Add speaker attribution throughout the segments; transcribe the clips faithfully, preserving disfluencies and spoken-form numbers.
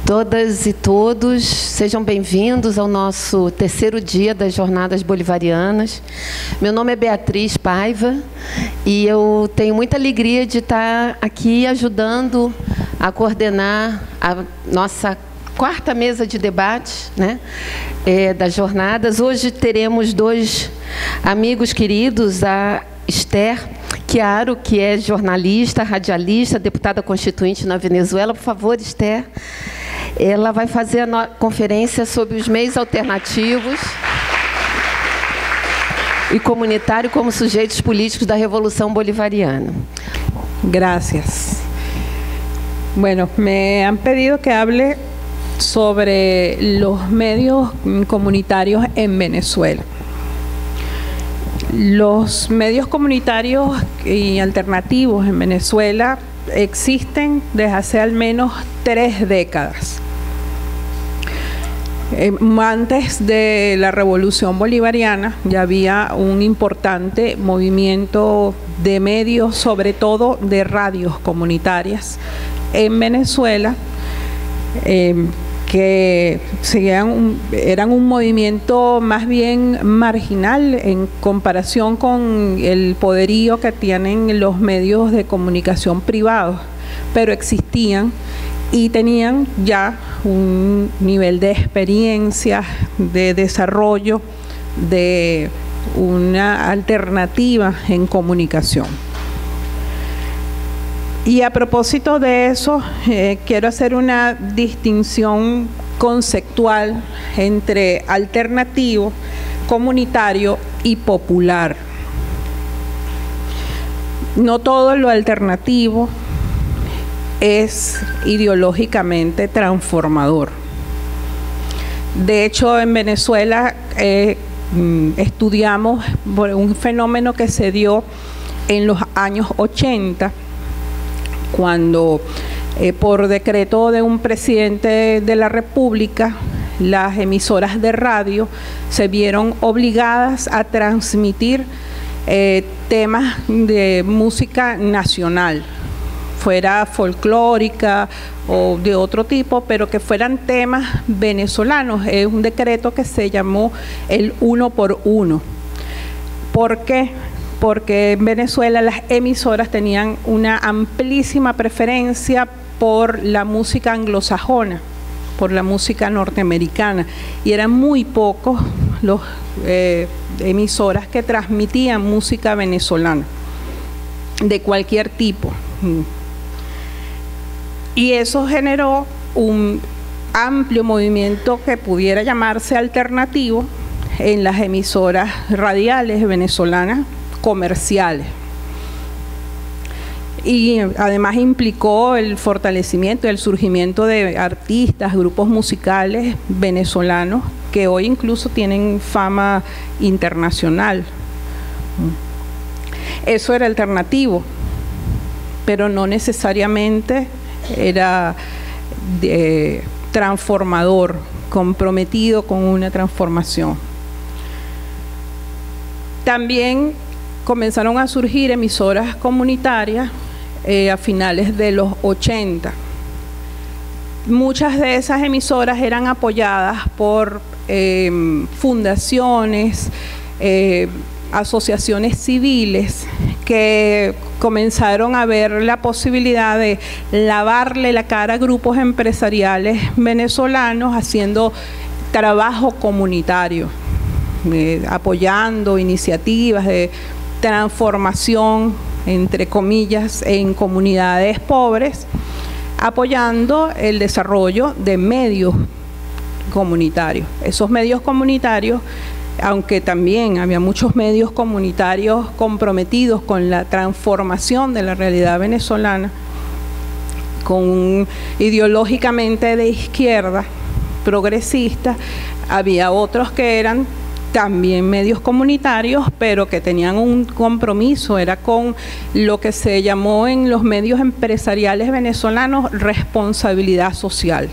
Speaker 1: Todas e todos, sejam bem-vindos ao nosso terceiro dia das Jornadas Bolivarianas. Meu nome é Beatriz Paiva e eu tenho muita alegria de estar aqui ajudando a coordenar a nossa quarta mesa de debate, né, é, das jornadas. Hoje teremos dois amigos queridos, a Esther Chiaro, que é jornalista, radialista, deputada constituinte na Venezuela. Por favor, Esther. Ela vai fazer a conferência sobre os meios alternativos y comunitario como sujetos políticos de la Revolución Bolivariana.
Speaker 2: Gracias. Bueno, me han pedido que hable sobre los medios comunitarios en Venezuela. Los medios comunitarios y alternativos en Venezuela existen desde hace al menos tres décadas. Eh, antes de la Revolución Bolivariana ya había un importante movimiento de medios, sobre todo de radios comunitarias en Venezuela, eh, que seguían un, eran un movimiento más bien marginal en comparación con el poderío que tienen los medios de comunicación privados, pero existían y tenían ya un nivel de experiencia, de desarrollo, de una alternativa en comunicación. Y a propósito de eso, eh, quiero hacer una distinción conceptual entre alternativo, comunitario y popular. No todo lo alternativo es ideológicamente transformador. De hecho, en Venezuela eh, estudiamos un fenómeno que se dio en los años ochenta, cuando eh, por decreto de un presidente de la República, las emisoras de radio se vieron obligadas a transmitir eh, temas de música nacional, fuera folclórica o de otro tipo, pero que fueran temas venezolanos. Es un decreto que se llamó el uno por uno. ¿Por qué? Porque en Venezuela las emisoras tenían una amplísima preferencia por la música anglosajona, por la música norteamericana, y eran muy pocos los eh, emisoras que transmitían música venezolana de cualquier tipo. Y eso generó un amplio movimiento que pudiera llamarse alternativo en las emisoras radiales venezolanas comerciales. Y además implicó el fortalecimiento y el surgimiento de artistas, grupos musicales venezolanos que hoy incluso tienen fama internacional. Eso era alternativo, pero no necesariamente era eh, transformador, comprometido con una transformación. También comenzaron a surgir emisoras comunitarias eh, a finales de los ochenta. Muchas de esas emisoras eran apoyadas por eh, fundaciones, eh, asociaciones civiles que comenzaron a ver la posibilidad de lavarle la cara a grupos empresariales venezolanos haciendo trabajo comunitario, eh, apoyando iniciativas de transformación, entre comillas, en comunidades pobres, apoyando el desarrollo de medios comunitarios. Esos medios comunitarios, aunque también había muchos medios comunitarios comprometidos con la transformación de la realidad venezolana, con ideológicamente de izquierda, progresista, había otros que eran también medios comunitarios, pero que tenían un compromiso, era con lo que se llamó en los medios empresariales venezolanos responsabilidad social.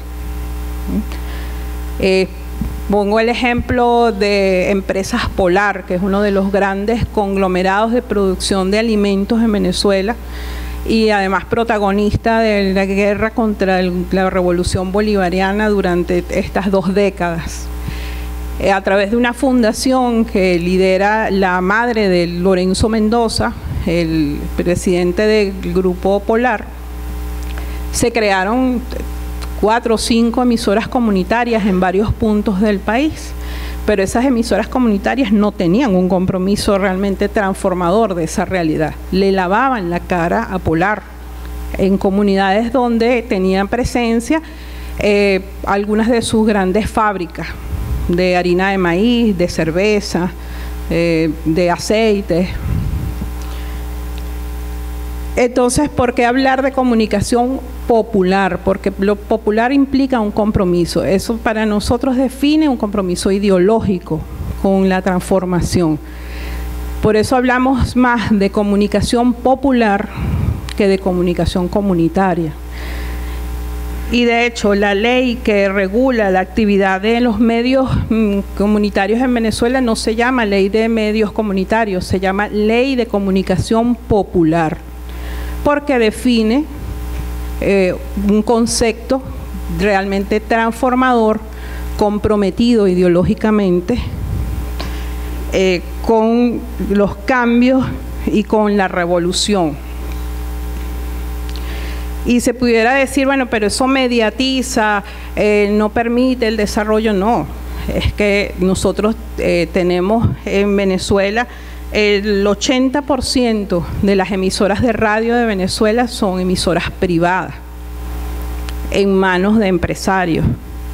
Speaker 2: Eh, Pongo el ejemplo de Empresas Polar, que es uno de los grandes conglomerados de producción de alimentos en Venezuela, y además protagonista de la guerra contra el, la revolución bolivariana durante estas dos décadas. Eh, a través de una fundación que lidera la madre de Lorenzo Mendoza, el presidente del Grupo Polar, se crearon cuatro o cinco emisoras comunitarias en varios puntos del país, pero esas emisoras comunitarias no tenían un compromiso realmente transformador de esa realidad. Le lavaban la cara a Polar en comunidades donde tenían presencia eh, algunas de sus grandes fábricas de harina de maíz, de cerveza, eh, de aceite. Entonces, ¿por qué hablar de comunicación popular? Porque lo popular implica un compromiso. Eso para nosotros define un compromiso ideológico con la transformación. Por eso hablamos más de comunicación popular que de comunicación comunitaria. Y de hecho, la ley que regula la actividad de los medios mmm, comunitarios en Venezuela no se llama Ley de Medios Comunitarios, se llama Ley de Comunicación Popular, porque define eh, un concepto realmente transformador, comprometido ideológicamente eh, con los cambios y con la revolución. Y se pudiera decir, bueno, pero eso mediatiza, eh, no permite el desarrollo. No, es que nosotros eh, tenemos en Venezuela el ochenta por ciento de las emisoras de radio de Venezuela son emisoras privadas, en manos de empresarios.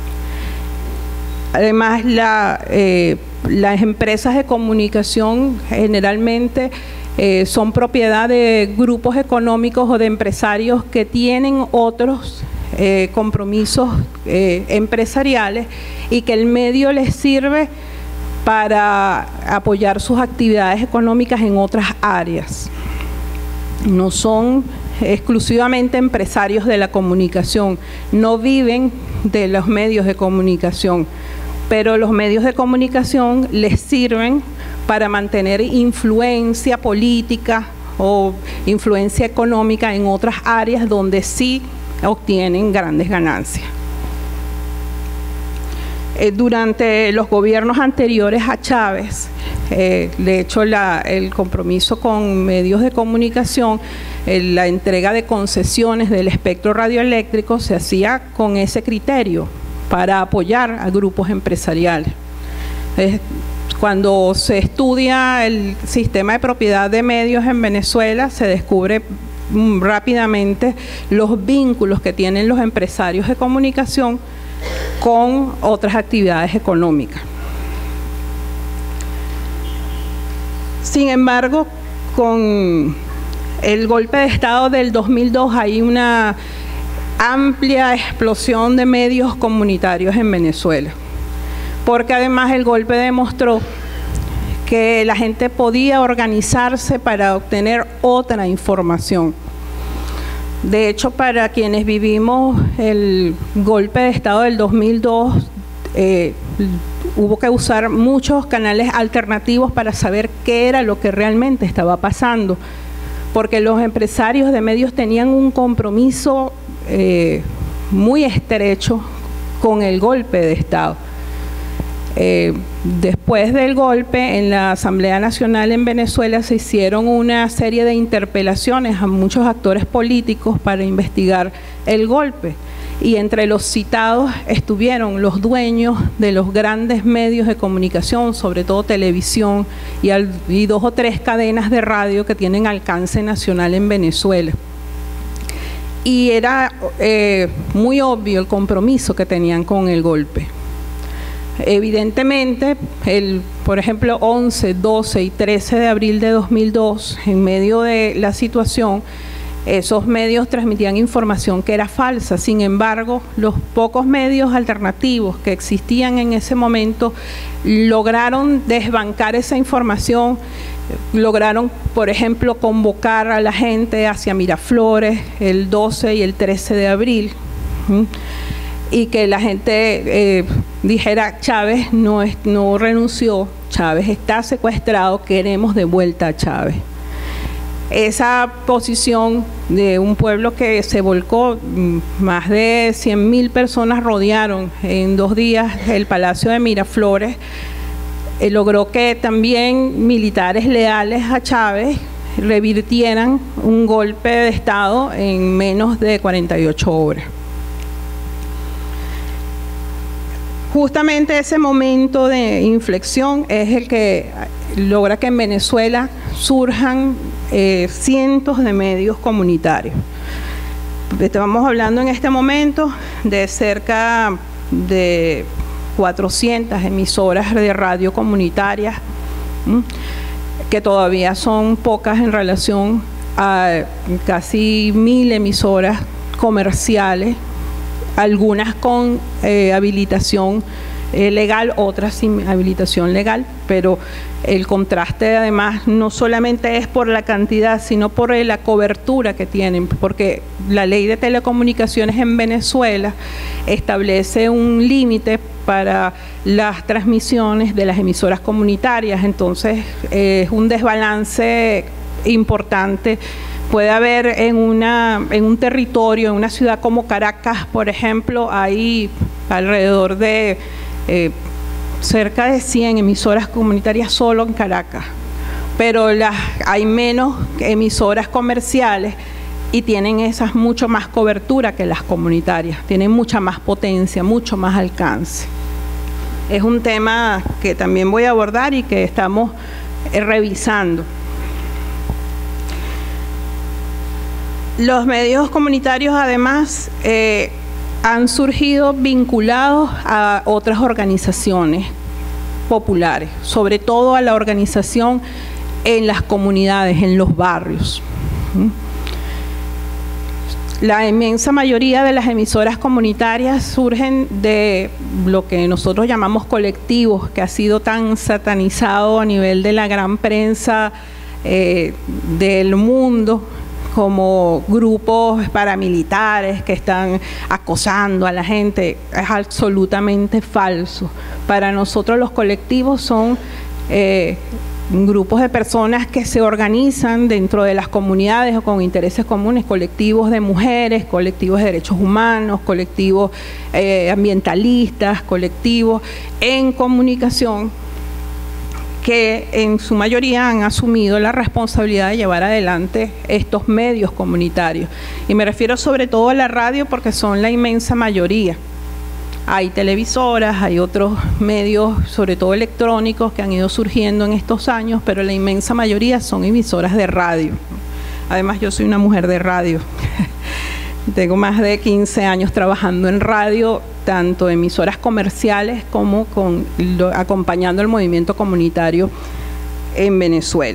Speaker 2: Además, la, eh, las empresas de comunicación generalmente eh, son propiedad de grupos económicos o de empresarios que tienen otros eh, compromisos eh, empresariales y que el medio les sirve para apoyar sus actividades económicas en otras áreas. No son exclusivamente empresarios de la comunicación, no viven de los medios de comunicación, pero los medios de comunicación les sirven para mantener influencia política o influencia económica en otras áreas donde sí obtienen grandes ganancias. Eh, durante los gobiernos anteriores a Chávez, eh, de hecho la, el compromiso con medios de comunicación, eh, la entrega de concesiones del espectro radioeléctrico se hacía con ese criterio para apoyar a grupos empresariales. Eh, cuando se estudia el sistema de propiedad de medios en Venezuela, se descubre mm, rápidamente los vínculos que tienen los empresarios de comunicación con otras actividades económicas. Sin embargo, con el golpe de Estado del dos mil dos hay una amplia explosión de medios comunitarios en Venezuela, porque además el golpe demostró que la gente podía organizarse para obtener otra información. De hecho, para quienes vivimos el golpe de Estado del dos mil dos, eh, hubo que usar muchos canales alternativos para saber qué era lo que realmente estaba pasando, porque los empresarios de medios tenían un compromiso eh, muy estrecho con el golpe de Estado. Eh, después del golpe, en la Asamblea Nacional en Venezuela se hicieron una serie de interpelaciones a muchos actores políticos para investigar el golpe, y entre los citados estuvieron los dueños de los grandes medios de comunicación, sobre todo televisión, y, al, y dos o tres cadenas de radio que tienen alcance nacional en Venezuela. Y era eh, muy obvio el compromiso que tenían con el golpe. Evidentemente, el, por ejemplo, once, doce y trece de abril de dos mil dos, en medio de la situación, esos medios transmitían información que era falsa. Sin embargo, los pocos medios alternativos que existían en ese momento lograron desbancar esa información, lograron, por ejemplo, convocar a la gente hacia Miraflores el doce y el trece de abril. ¿sí? Y que la gente eh, dijera, Chávez no, es, no renunció, Chávez está secuestrado, queremos de vuelta a Chávez. esa posición de un pueblo que se volcó, más de cien mil personas rodearon en dos días el Palacio de Miraflores, eh, logró que también militares leales a Chávez revirtieran un golpe de Estado en menos de cuarenta y ocho horas. Justamente ese momento de inflexión es el que logra que en Venezuela surjan eh, cientos de medios comunitarios. Estamos hablando en este momento de cerca de cuatrocientas emisoras de radio comunitarias, ¿m? que todavía son pocas en relación a casi mil emisoras comerciales, algunas con eh, habilitación eh, legal, otras sin habilitación legal, pero el contraste además no solamente es por la cantidad, sino por la cobertura que tienen, porque la ley de telecomunicaciones en Venezuela establece un límite para las transmisiones de las emisoras comunitarias, entonces eh, es un desbalance importante. Puede haber en, una, en un territorio, en una ciudad como Caracas, por ejemplo, hay alrededor de eh, cerca de cien emisoras comunitarias solo en Caracas, pero las, hay menos emisoras comerciales y tienen esas mucho más cobertura que las comunitarias, tienen mucha más potencia, mucho más alcance. Es un tema que también voy a abordar y que estamos eh, revisando. Los medios comunitarios además eh, han surgido vinculados a otras organizaciones populares, sobre todo a la organización en las comunidades, en los barrios. La inmensa mayoría de las emisoras comunitarias surgen de lo que nosotros llamamos colectivos, que ha sido tan satanizado a nivel de la gran prensa eh, del mundo, como grupos paramilitares que están acosando a la gente. Es absolutamente falso. Para nosotros los colectivos son eh, grupos de personas que se organizan dentro de las comunidades o con intereses comunes, colectivos de mujeres, colectivos de derechos humanos, colectivos eh, ambientalistas, colectivos en comunicación, que en su mayoría han asumido la responsabilidad de llevar adelante estos medios comunitarios. Y me refiero sobre todo a la radio porque son la inmensa mayoría. Hay televisoras, hay otros medios, sobre todo electrónicos, que han ido surgiendo en estos años, pero la inmensa mayoría son emisoras de radio. Además, yo soy una mujer de radio. Tengo más de quince años trabajando en radio, tanto emisoras comerciales como con, lo, acompañando el movimiento comunitario en Venezuela.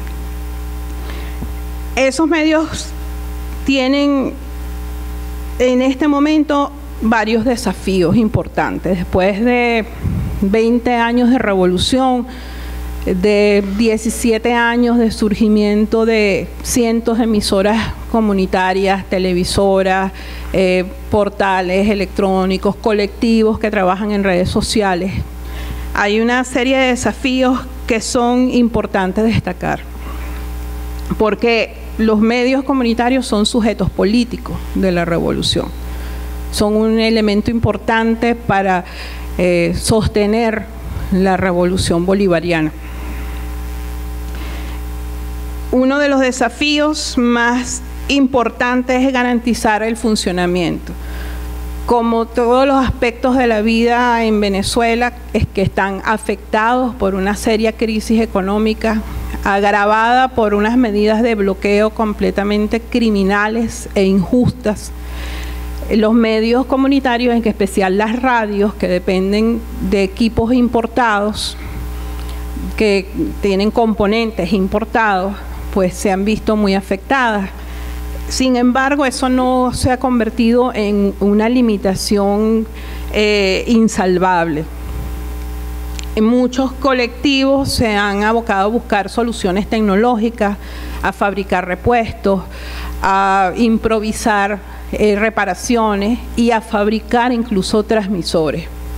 Speaker 2: Esos medios tienen en este momento varios desafíos importantes. Después de veinte años de revolución, de diecisiete años de surgimiento de cientos de emisoras comunitarias, televisoras, eh, portales electrónicos, colectivos que trabajan en redes sociales, hay una serie de desafíos que son importantes destacar, porque los medios comunitarios son sujetos políticos de la revolución, son un elemento importante para eh, sostener la revolución bolivariana. Uno de los desafíos más importantes es garantizar el funcionamiento. Como todos los aspectos de la vida en Venezuela, es que están afectados por una seria crisis económica, agravada por unas medidas de bloqueo completamente criminales e injustas. Los medios comunitarios, en especial las radios, que dependen de equipos importados, que tienen componentes importados, pues se han visto muy afectadas. Sin embargo, eso no se ha convertido en una limitación eh, insalvable. En muchos colectivos se han abocado a buscar soluciones tecnológicas, a fabricar repuestos, a improvisar eh, reparaciones y a fabricar incluso transmisores.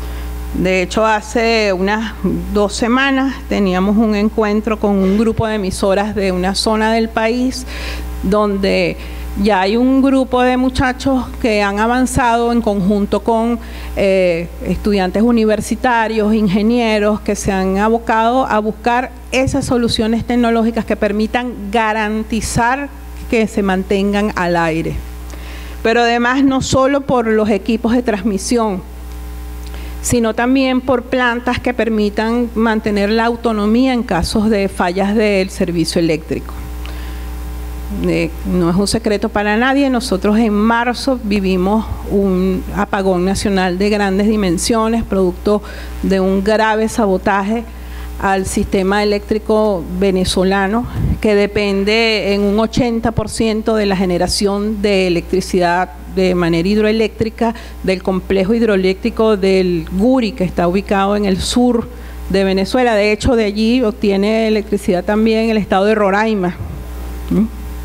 Speaker 2: De hecho, hace unas dos semanas teníamos un encuentro con un grupo de emisoras de una zona del país donde ya hay un grupo de muchachos que han avanzado en conjunto con eh, estudiantes universitarios, ingenieros, que se han abocado a buscar esas soluciones tecnológicas que permitan garantizar que se mantengan al aire. Pero además no solo por los equipos de transmisión, sino también por plantas que permitan mantener la autonomía en casos de fallas del servicio eléctrico. Eh, no es un secreto para nadie, nosotros en marzo vivimos un apagón nacional de grandes dimensiones, producto de un grave sabotaje al sistema eléctrico venezolano, que depende en un ochenta por ciento de la generación de electricidad de manera hidroeléctrica del complejo hidroeléctrico del Guri, que está ubicado en el sur de Venezuela. De hecho, de allí obtiene electricidad también el estado de Roraima. ¿Mm?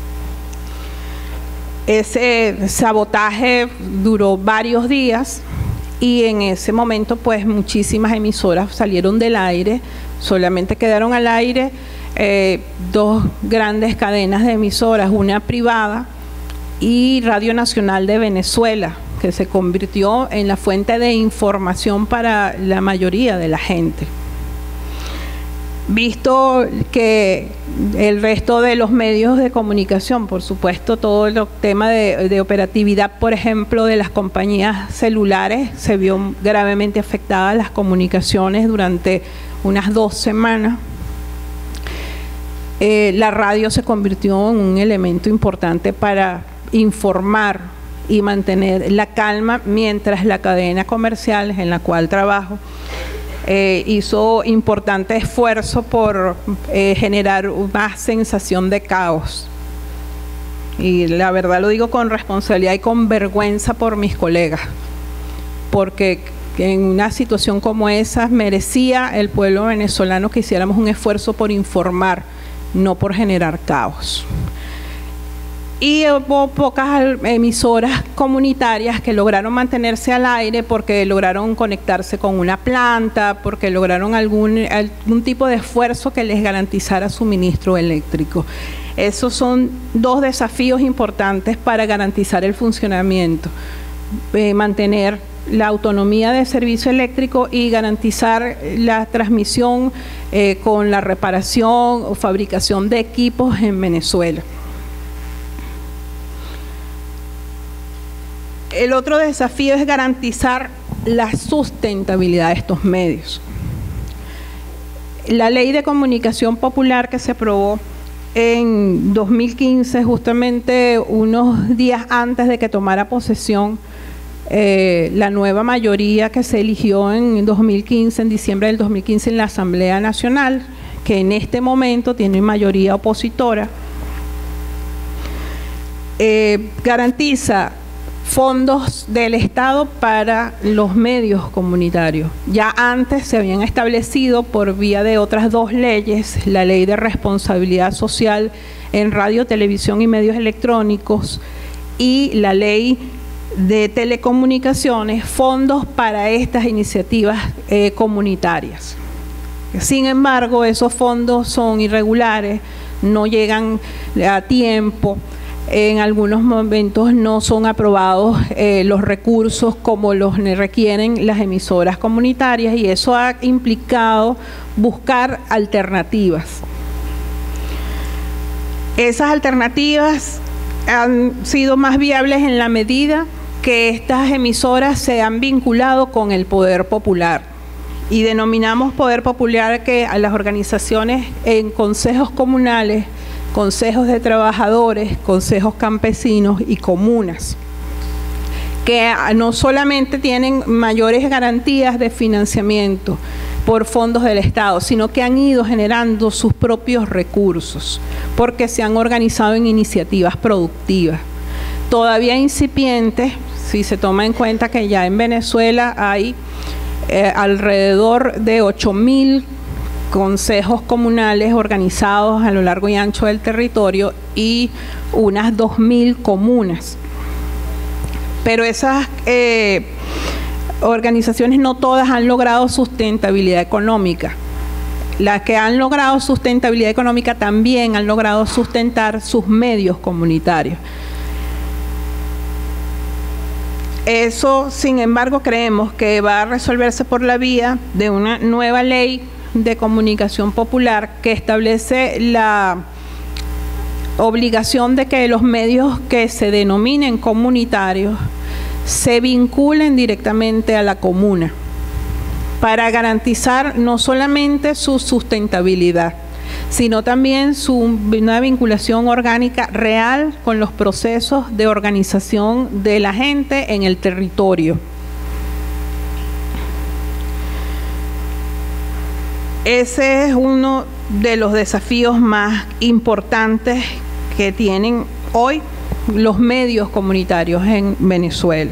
Speaker 2: Ese sabotaje duró varios días y en ese momento pues muchísimas emisoras salieron del aire, solamente quedaron al aire eh, dos grandes cadenas de emisoras, una privada y Radio Nacional de Venezuela, que se convirtió en la fuente de información para la mayoría de la gente. Visto que el resto de los medios de comunicación, por supuesto, todo el tema de, de operatividad, por ejemplo, de las compañías celulares, se vio gravemente afectadas las comunicaciones durante unas dos semanas. Eh, la radio se convirtió en un elemento importante para informar y mantener la calma mientras la cadena comercial en la cual trabajo Eh, hizo importante esfuerzo por eh, generar más sensación de caos. Y la verdad lo digo con responsabilidad y con vergüenza por mis colegas, porque en una situación como esa merecía el pueblo venezolano que hiciéramos un esfuerzo por informar, no por generar caos. Y hubo pocas emisoras comunitarias que lograron mantenerse al aire porque lograron conectarse con una planta, porque lograron algún, algún tipo de esfuerzo que les garantizara suministro eléctrico. Esos son dos desafíos importantes para garantizar el funcionamiento, eh, mantener la autonomía del servicio eléctrico y garantizar la transmisión eh, con la reparación o fabricación de equipos en Venezuela. El otro desafío es garantizar la sustentabilidad de estos medios. La Ley de Comunicación Popular que se aprobó en dos mil quince, justamente unos días antes de que tomara posesión eh, la nueva mayoría que se eligió en dos mil quince, en diciembre del dos mil quince en la Asamblea Nacional, que en este momento tiene mayoría opositora, eh, garantiza fondos del Estado para los medios comunitarios. Ya antes se habían establecido por vía de otras dos leyes, la Ley de Responsabilidad Social en Radio, Televisión y Medios Electrónicos y la Ley de Telecomunicaciones, fondos para estas iniciativas eh, comunitarias. Sin embargo, esos fondos son irregulares, no llegan a tiempo. En algunos momentos no son aprobados eh, los recursos como los requieren las emisoras comunitarias y eso ha implicado buscar alternativas. Esas alternativas han sido más viables en la medida que estas emisoras se han vinculado con el poder popular y denominamos poder popular que a las organizaciones en consejos comunales, consejos de trabajadores, consejos campesinos y comunas, que no solamente tienen mayores garantías de financiamiento por fondos del Estado, sino que han ido generando sus propios recursos, porque se han organizado en iniciativas productivas. Todavía incipientes, si se toma en cuenta que ya en Venezuela hay eh, alrededor de ocho mil consejos comunales organizados a lo largo y ancho del territorio y unas dos mil comunas. Pero esas eh, organizaciones no todas han logrado sustentabilidad económica. Las que han logrado sustentabilidad económica también han logrado sustentar sus medios comunitarios. Eso, sin embargo, creemos que va a resolverse por la vía de una nueva ley de comunicación popular que establece la obligación de que los medios que se denominen comunitarios se vinculen directamente a la comuna para garantizar no solamente su sustentabilidad, sino también su, una vinculación orgánica real con los procesos de organización de la gente en el territorio. Ese es uno de los desafíos más importantes que tienen hoy los medios comunitarios en Venezuela.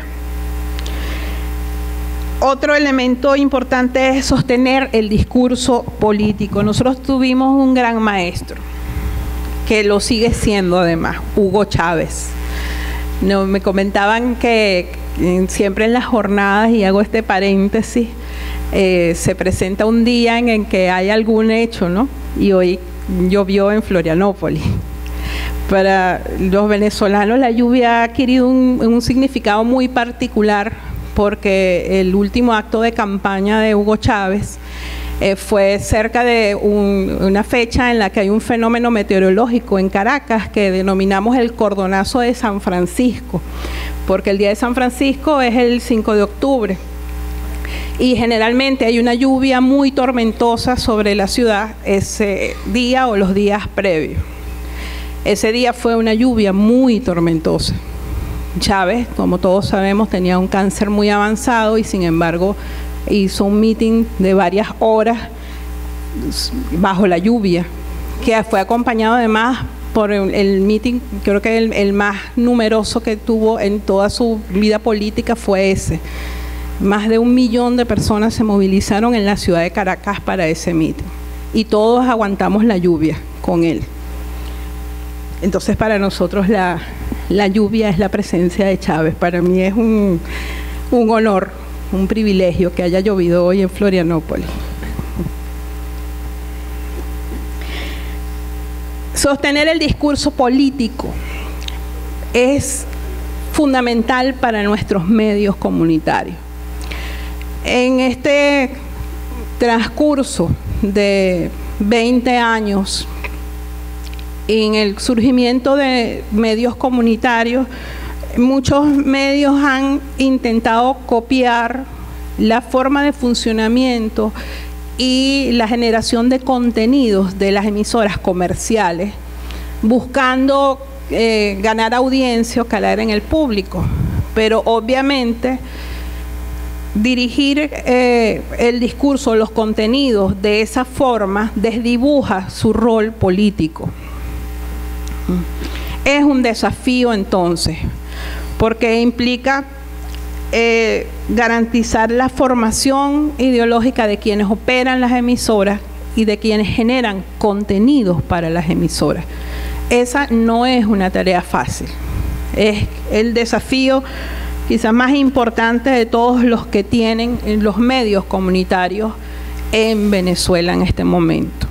Speaker 2: Otro elemento importante es sostener el discurso político. Nosotros tuvimos un gran maestro, que lo sigue siendo además, Hugo Chávez. No, me comentaban que siempre en las jornadas, y hago este paréntesis, eh, se presenta un día en el que hay algún hecho, ¿no? Y hoy llovió en Florianópolis. Para los venezolanos la lluvia ha adquirido un, un significado muy particular, porque el último acto de campaña de Hugo Chávez eh, fue cerca de un, una fecha en la que hay un fenómeno meteorológico en Caracas que denominamos el cordonazo de San Francisco, porque el día de San Francisco es el cinco de octubre y generalmente hay una lluvia muy tormentosa sobre la ciudad ese día o los días previos. Ese día fue una lluvia muy tormentosa. Chávez, como todos sabemos, tenía un cáncer muy avanzado y sin embargo hizo un meeting de varias horas bajo la lluvia, que fue acompañado además por el, el meeting, creo que el, el más numeroso que tuvo en toda su vida política fue ese. Más de un millón de personas se movilizaron en la ciudad de Caracas para ese meeting y todos aguantamos la lluvia con él. Entonces para nosotros la, la lluvia es la presencia de Chávez. Para mí es un, un honor, un privilegio que haya llovido hoy en Florianópolis. Sostener el discurso político es fundamental para nuestros medios comunitarios. En este transcurso de veinte años, en el surgimiento de medios comunitarios, muchos medios han intentado copiar la forma de funcionamiento y la generación de contenidos de las emisoras comerciales, buscando eh, ganar audiencia o calar en el público. Pero obviamente dirigir eh, el discurso, los contenidos de esa forma desdibuja su rol político. Es un desafío entonces, porque implica eh, garantizar la formación ideológica de quienes operan las emisoras y de quienes generan contenidos para las emisoras. Esa no es una tarea fácil, es el desafío quizás más importante de todos los que tienen los medios comunitarios en Venezuela en este momento.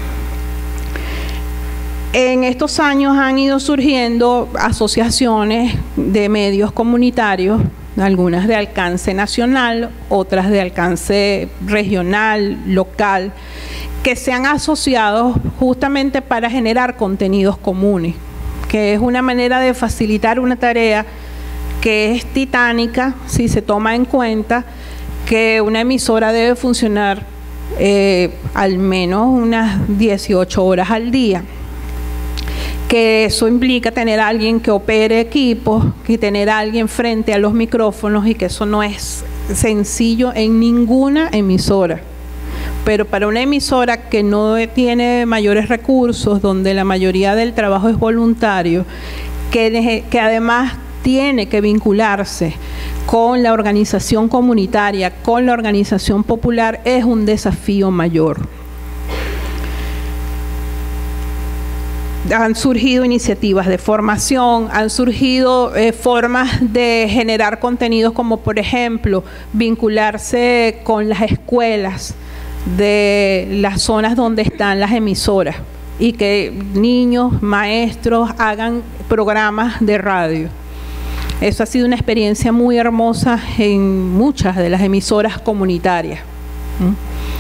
Speaker 2: En estos años han ido surgiendo asociaciones de medios comunitarios, algunas de alcance nacional, otras de alcance regional, local, que se han asociado justamente para generar contenidos comunes, que es una manera de facilitar una tarea que es titánica si se toma en cuenta que una emisora debe funcionar eh, al menos unas dieciocho horas al día. Que eso implica tener a alguien que opere equipos, que tener a alguien frente a los micrófonos y que eso no es sencillo en ninguna emisora. Pero para una emisora que no tiene mayores recursos, donde la mayoría del trabajo es voluntario, que, que además tiene que vincularse con la organización comunitaria, con la organización popular, es un desafío mayor. han surgido iniciativas de formación, han surgido eh, formas de generar contenidos como, por ejemplo, vincularse con las escuelas de las zonas donde están las emisoras y que niños, maestros hagan programas de radio. Eso ha sido una experiencia muy hermosa en muchas de las emisoras comunitarias. ¿Mm?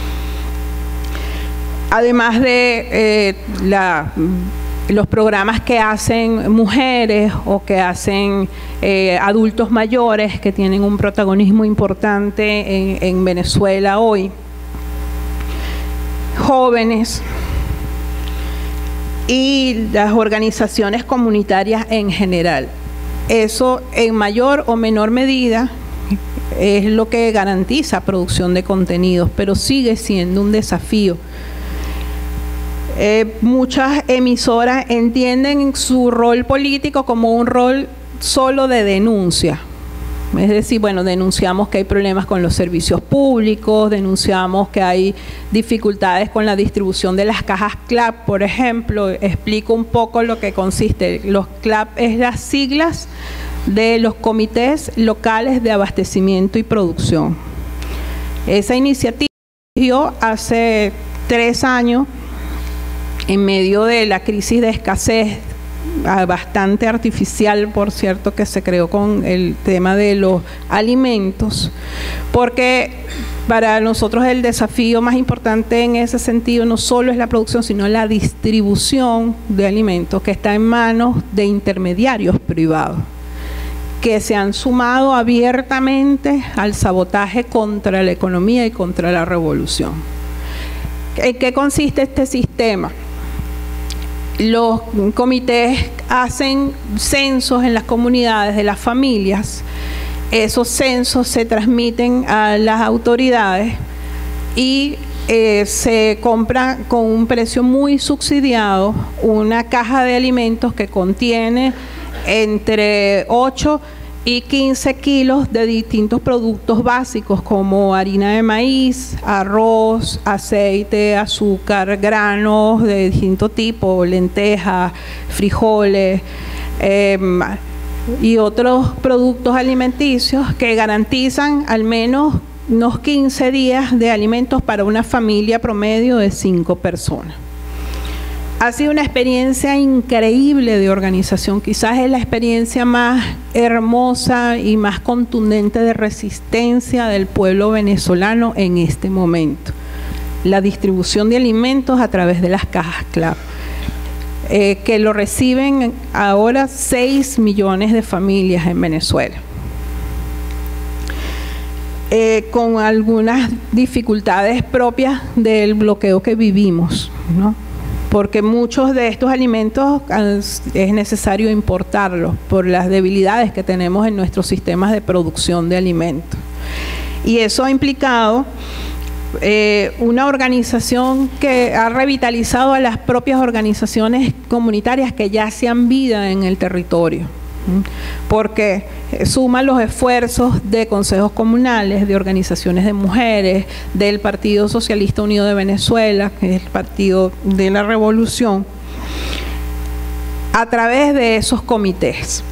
Speaker 2: Además de eh, la, los programas que hacen mujeres o que hacen eh, adultos mayores, que tienen un protagonismo importante en, en Venezuela hoy, jóvenes y las organizaciones comunitarias en general. Eso en mayor o menor medida es lo que garantiza producción de contenidos, pero sigue siendo un desafío. Eh, muchas emisoras entienden su rol político como un rol solo de denuncia. Es decir, bueno, denunciamos que hay problemas con los servicios públicos, denunciamos que hay dificultades con la distribución de las cajas C L A P, por ejemplo. Explico un poco lo que consiste. Los C L A P es las siglas de los comités locales de abastecimiento y producción. Esa iniciativa surgió hace tres años en medio de la crisis de escasez, bastante artificial, por cierto, que se creó con el tema de los alimentos, porque para nosotros el desafío más importante en ese sentido no solo es la producción, sino la distribución de alimentos, que está en manos de intermediarios privados, que se han sumado abiertamente al sabotaje contra la economía y contra la revolución. ¿En qué consiste este sistema? Los comités hacen censos en las comunidades de las familias, esos censos se transmiten a las autoridades y eh, se compra con un precio muy subsidiado una caja de alimentos que contiene entre ocho y quince kilos de distintos productos básicos como harina de maíz, arroz, aceite, azúcar, granos de distinto tipo, lentejas, frijoles eh, y otros productos alimenticios que garantizan al menos unos quince días de alimentos para una familia promedio de cinco personas. Ha sido una experiencia increíble de organización, quizás es la experiencia más hermosa y más contundente de resistencia del pueblo venezolano en este momento. La distribución de alimentos a través de las cajas C L A P, eh, que lo reciben ahora seis millones de familias en Venezuela. Eh, con algunas dificultades propias del bloqueo que vivimos, ¿no? Porque muchos de estos alimentos es necesario importarlos por las debilidades que tenemos en nuestros sistemas de producción de alimentos. Y eso ha implicado eh, una organización que ha revitalizado a las propias organizaciones comunitarias que ya hacían vida en el territorio, porque suma los esfuerzos de consejos comunales, de organizaciones de mujeres, del Partido Socialista Unido de Venezuela, que es el partido de la revolución, a través de esos comités.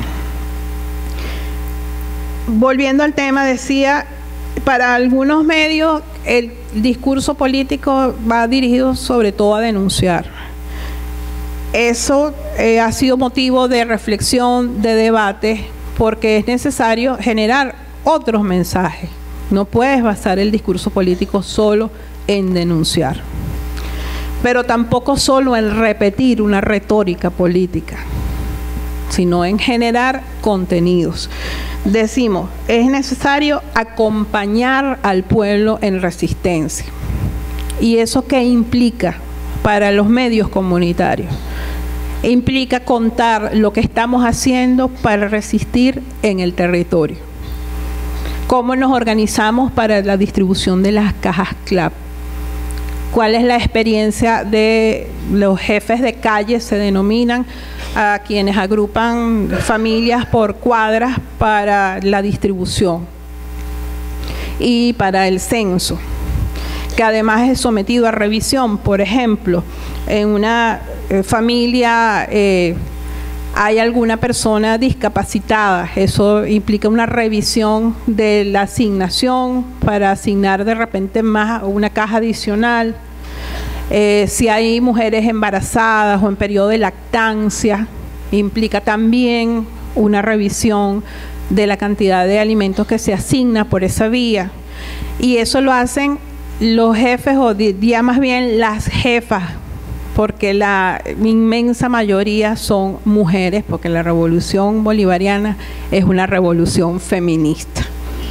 Speaker 2: Volviendo al tema, decía, para algunos medios el discurso político va dirigido sobre todo a denunciar. Eso eh, ha sido motivo de reflexión, de debate, porque es necesario generar otros mensajes. No puedes basar el discurso político solo en denunciar, pero tampoco solo en repetir una retórica política, sino en generar contenidos. Decimos, es necesario acompañar al pueblo en resistencia. ¿Y eso qué implica para los medios comunitarios? Implica contar lo que estamos haciendo para resistir en el territorio. ¿Cómo nos organizamos para la distribución de las cajas C L A P? ¿Cuál es la experiencia de los jefes de calle? Se denominan a quienes agrupan familias por cuadras para la distribución y para el censo. que además es sometido a revisión. Por ejemplo, en una eh, familia eh, hay alguna persona discapacitada, eso implica una revisión de la asignación para asignar de repente más una caja adicional. Eh, si hay mujeres embarazadas o en periodo de lactancia, implica también una revisión de la cantidad de alimentos que se asigna por esa vía. Y eso lo hacen los jefes, o diría más bien las jefas, porque la inmensa mayoría son mujeres, porque la revolución bolivariana es una revolución feminista.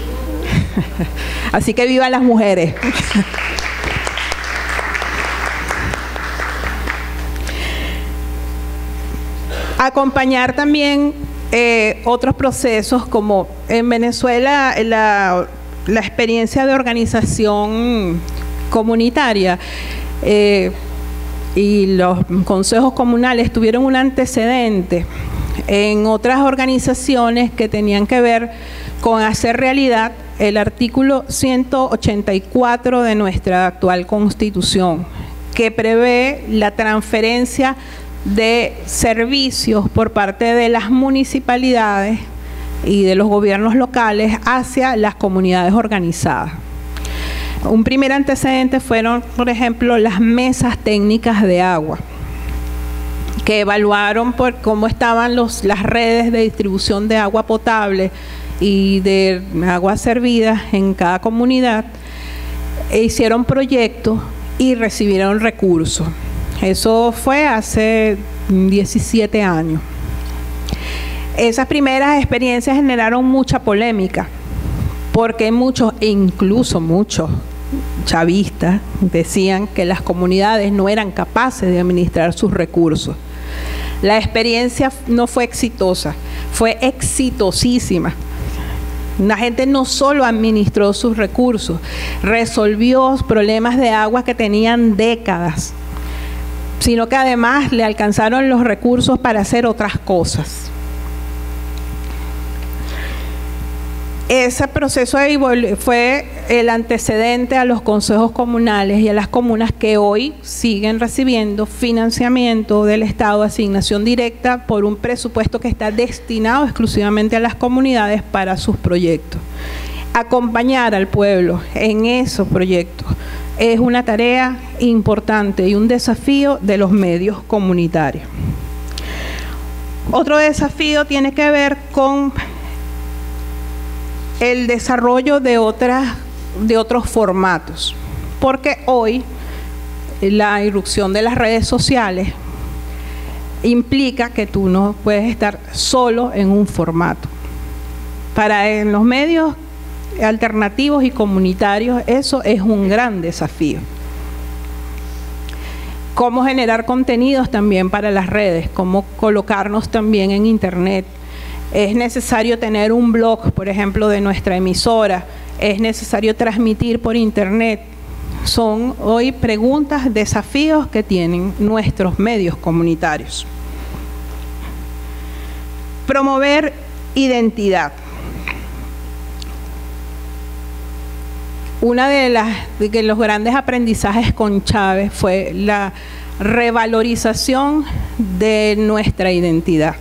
Speaker 2: Así que viva las mujeres. Acompañar también eh, otros procesos, como en Venezuela la, la experiencia de organización comunitaria eh, y los consejos comunales tuvieron un antecedente en otras organizaciones que tenían que ver con hacer realidad el artículo ciento ochenta y cuatro de nuestra actual Constitución, que prevé la transferencia de servicios por parte de las municipalidades y de los gobiernos locales hacia las comunidades organizadas. Un primer antecedente fueron, por ejemplo, las mesas técnicas de agua, que evaluaron por cómo estaban los, las redes de distribución de agua potable y de agua servida en cada comunidad, e hicieron proyectos y recibieron recursos. Eso fue hace diecisiete años. Esas primeras experiencias generaron mucha polémica, porque muchos, e incluso muchos chavistas, decían que las comunidades no eran capaces de administrar sus recursos. La experiencia no fue exitosa, fue exitosísima. La gente no solo administró sus recursos, resolvió problemas de agua que tenían décadas, sino que además le alcanzaron los recursos para hacer otras cosas. Ese proceso fue el antecedente a los consejos comunales y a las comunas que hoy siguen recibiendo financiamiento del Estado, asignación directa por un presupuesto que está destinado exclusivamente a las comunidades para sus proyectos. Acompañar al pueblo en esos proyectos es una tarea importante y un desafío de los medios comunitarios. Otro desafío tiene que ver con el desarrollo de, otras, de otros formatos, porque hoy la irrupción de las redes sociales implica que tú no puedes estar solo en un formato. Para en los medios alternativos y comunitarios eso es un gran desafío. Cómo generar contenidos también para las redes, cómo colocarnos también en internet. Es necesario tener un blog, por ejemplo, de nuestra emisora, es necesario transmitir por internet. Son hoy preguntas, desafíos que tienen nuestros medios comunitarios. Promover identidad. Una de las de los grandes aprendizajes con Chávez fue la revalorización de nuestra identidad,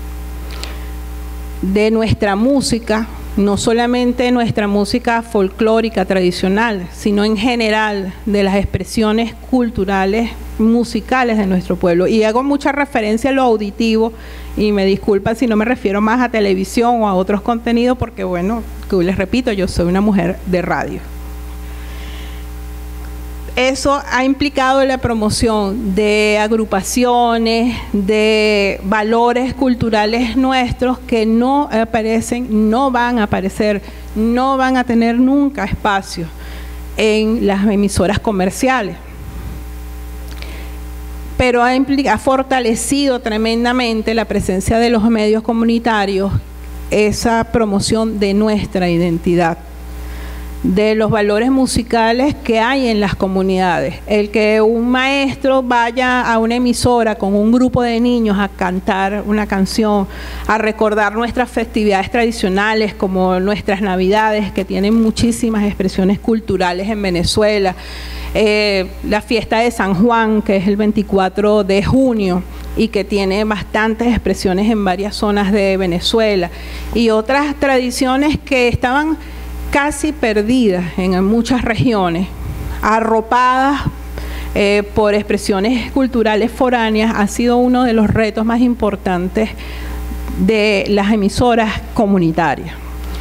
Speaker 2: de nuestra música, no solamente nuestra música folclórica tradicional, sino en general de las expresiones culturales, musicales de nuestro pueblo. Y hago mucha referencia a lo auditivo, y me disculpan si no me refiero más a televisión o a otros contenidos, porque bueno, que les repito, yo soy una mujer de radio. Eso ha implicado la promoción de agrupaciones, de valores culturales nuestros que no aparecen, no van a aparecer, no van a tener nunca espacio en las emisoras comerciales. Pero ha, ha fortalecido tremendamente la presencia de los medios comunitarios, esa promoción de nuestra identidad. de los valores musicales que hay en las comunidades. El que un maestro vaya a una emisora con un grupo de niños a cantar una canción, a recordar nuestras festividades tradicionales como nuestras navidades, que tienen muchísimas expresiones culturales en Venezuela, eh, la fiesta de San Juan, que es el veinticuatro de junio y que tiene bastantes expresiones en varias zonas de Venezuela, y otras tradiciones que estaban casi perdidas en muchas regiones, arropadas eh, por expresiones culturales foráneas, ha sido uno de los retos más importantes de las emisoras comunitarias.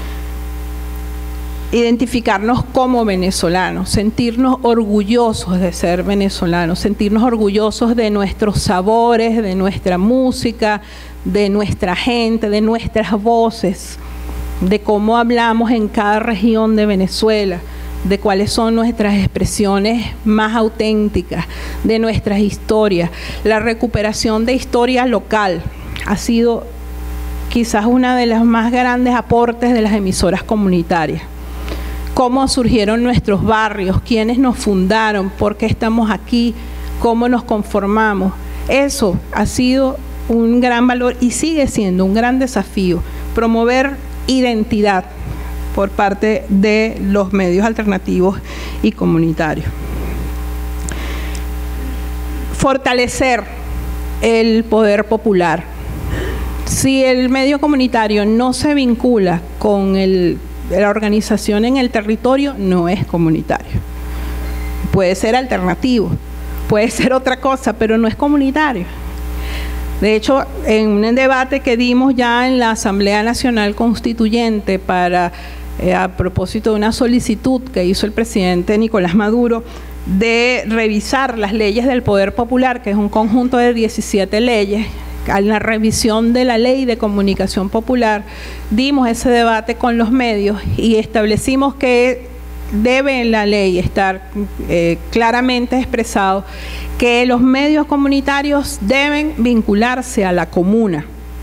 Speaker 2: Identificarnos como venezolanos, sentirnos orgullosos de ser venezolanos, sentirnos orgullosos de nuestros sabores, de nuestra música, de nuestra gente, de nuestras voces, de cómo hablamos en cada región de Venezuela, de cuáles son nuestras expresiones más auténticas, de nuestras historias. La recuperación de historia local ha sido quizás una de las más grandes aportes de las emisoras comunitarias. Cómo surgieron nuestros barrios, quiénes nos fundaron, por qué estamos aquí, cómo nos conformamos. Eso ha sido un gran valor y sigue siendo un gran desafío, promover identidad por parte de los medios alternativos y comunitarios. Fortalecer el poder popular. Si el medio comunitario no se vincula con el, la organización en el territorio, no es comunitario. Puede ser alternativo, puede ser otra cosa, pero no es comunitario. De hecho, en un debate que dimos ya en la Asamblea Nacional Constituyente para, eh, a propósito de una solicitud que hizo el presidente Nicolás Maduro de revisar las leyes del Poder Popular, que es un conjunto de diecisiete leyes, a la revisión de la Ley de Comunicación Popular, dimos ese debate con los medios y establecimos que debe en la ley estar eh, claramente expresado que los medios comunitarios deben vincularse a la comuna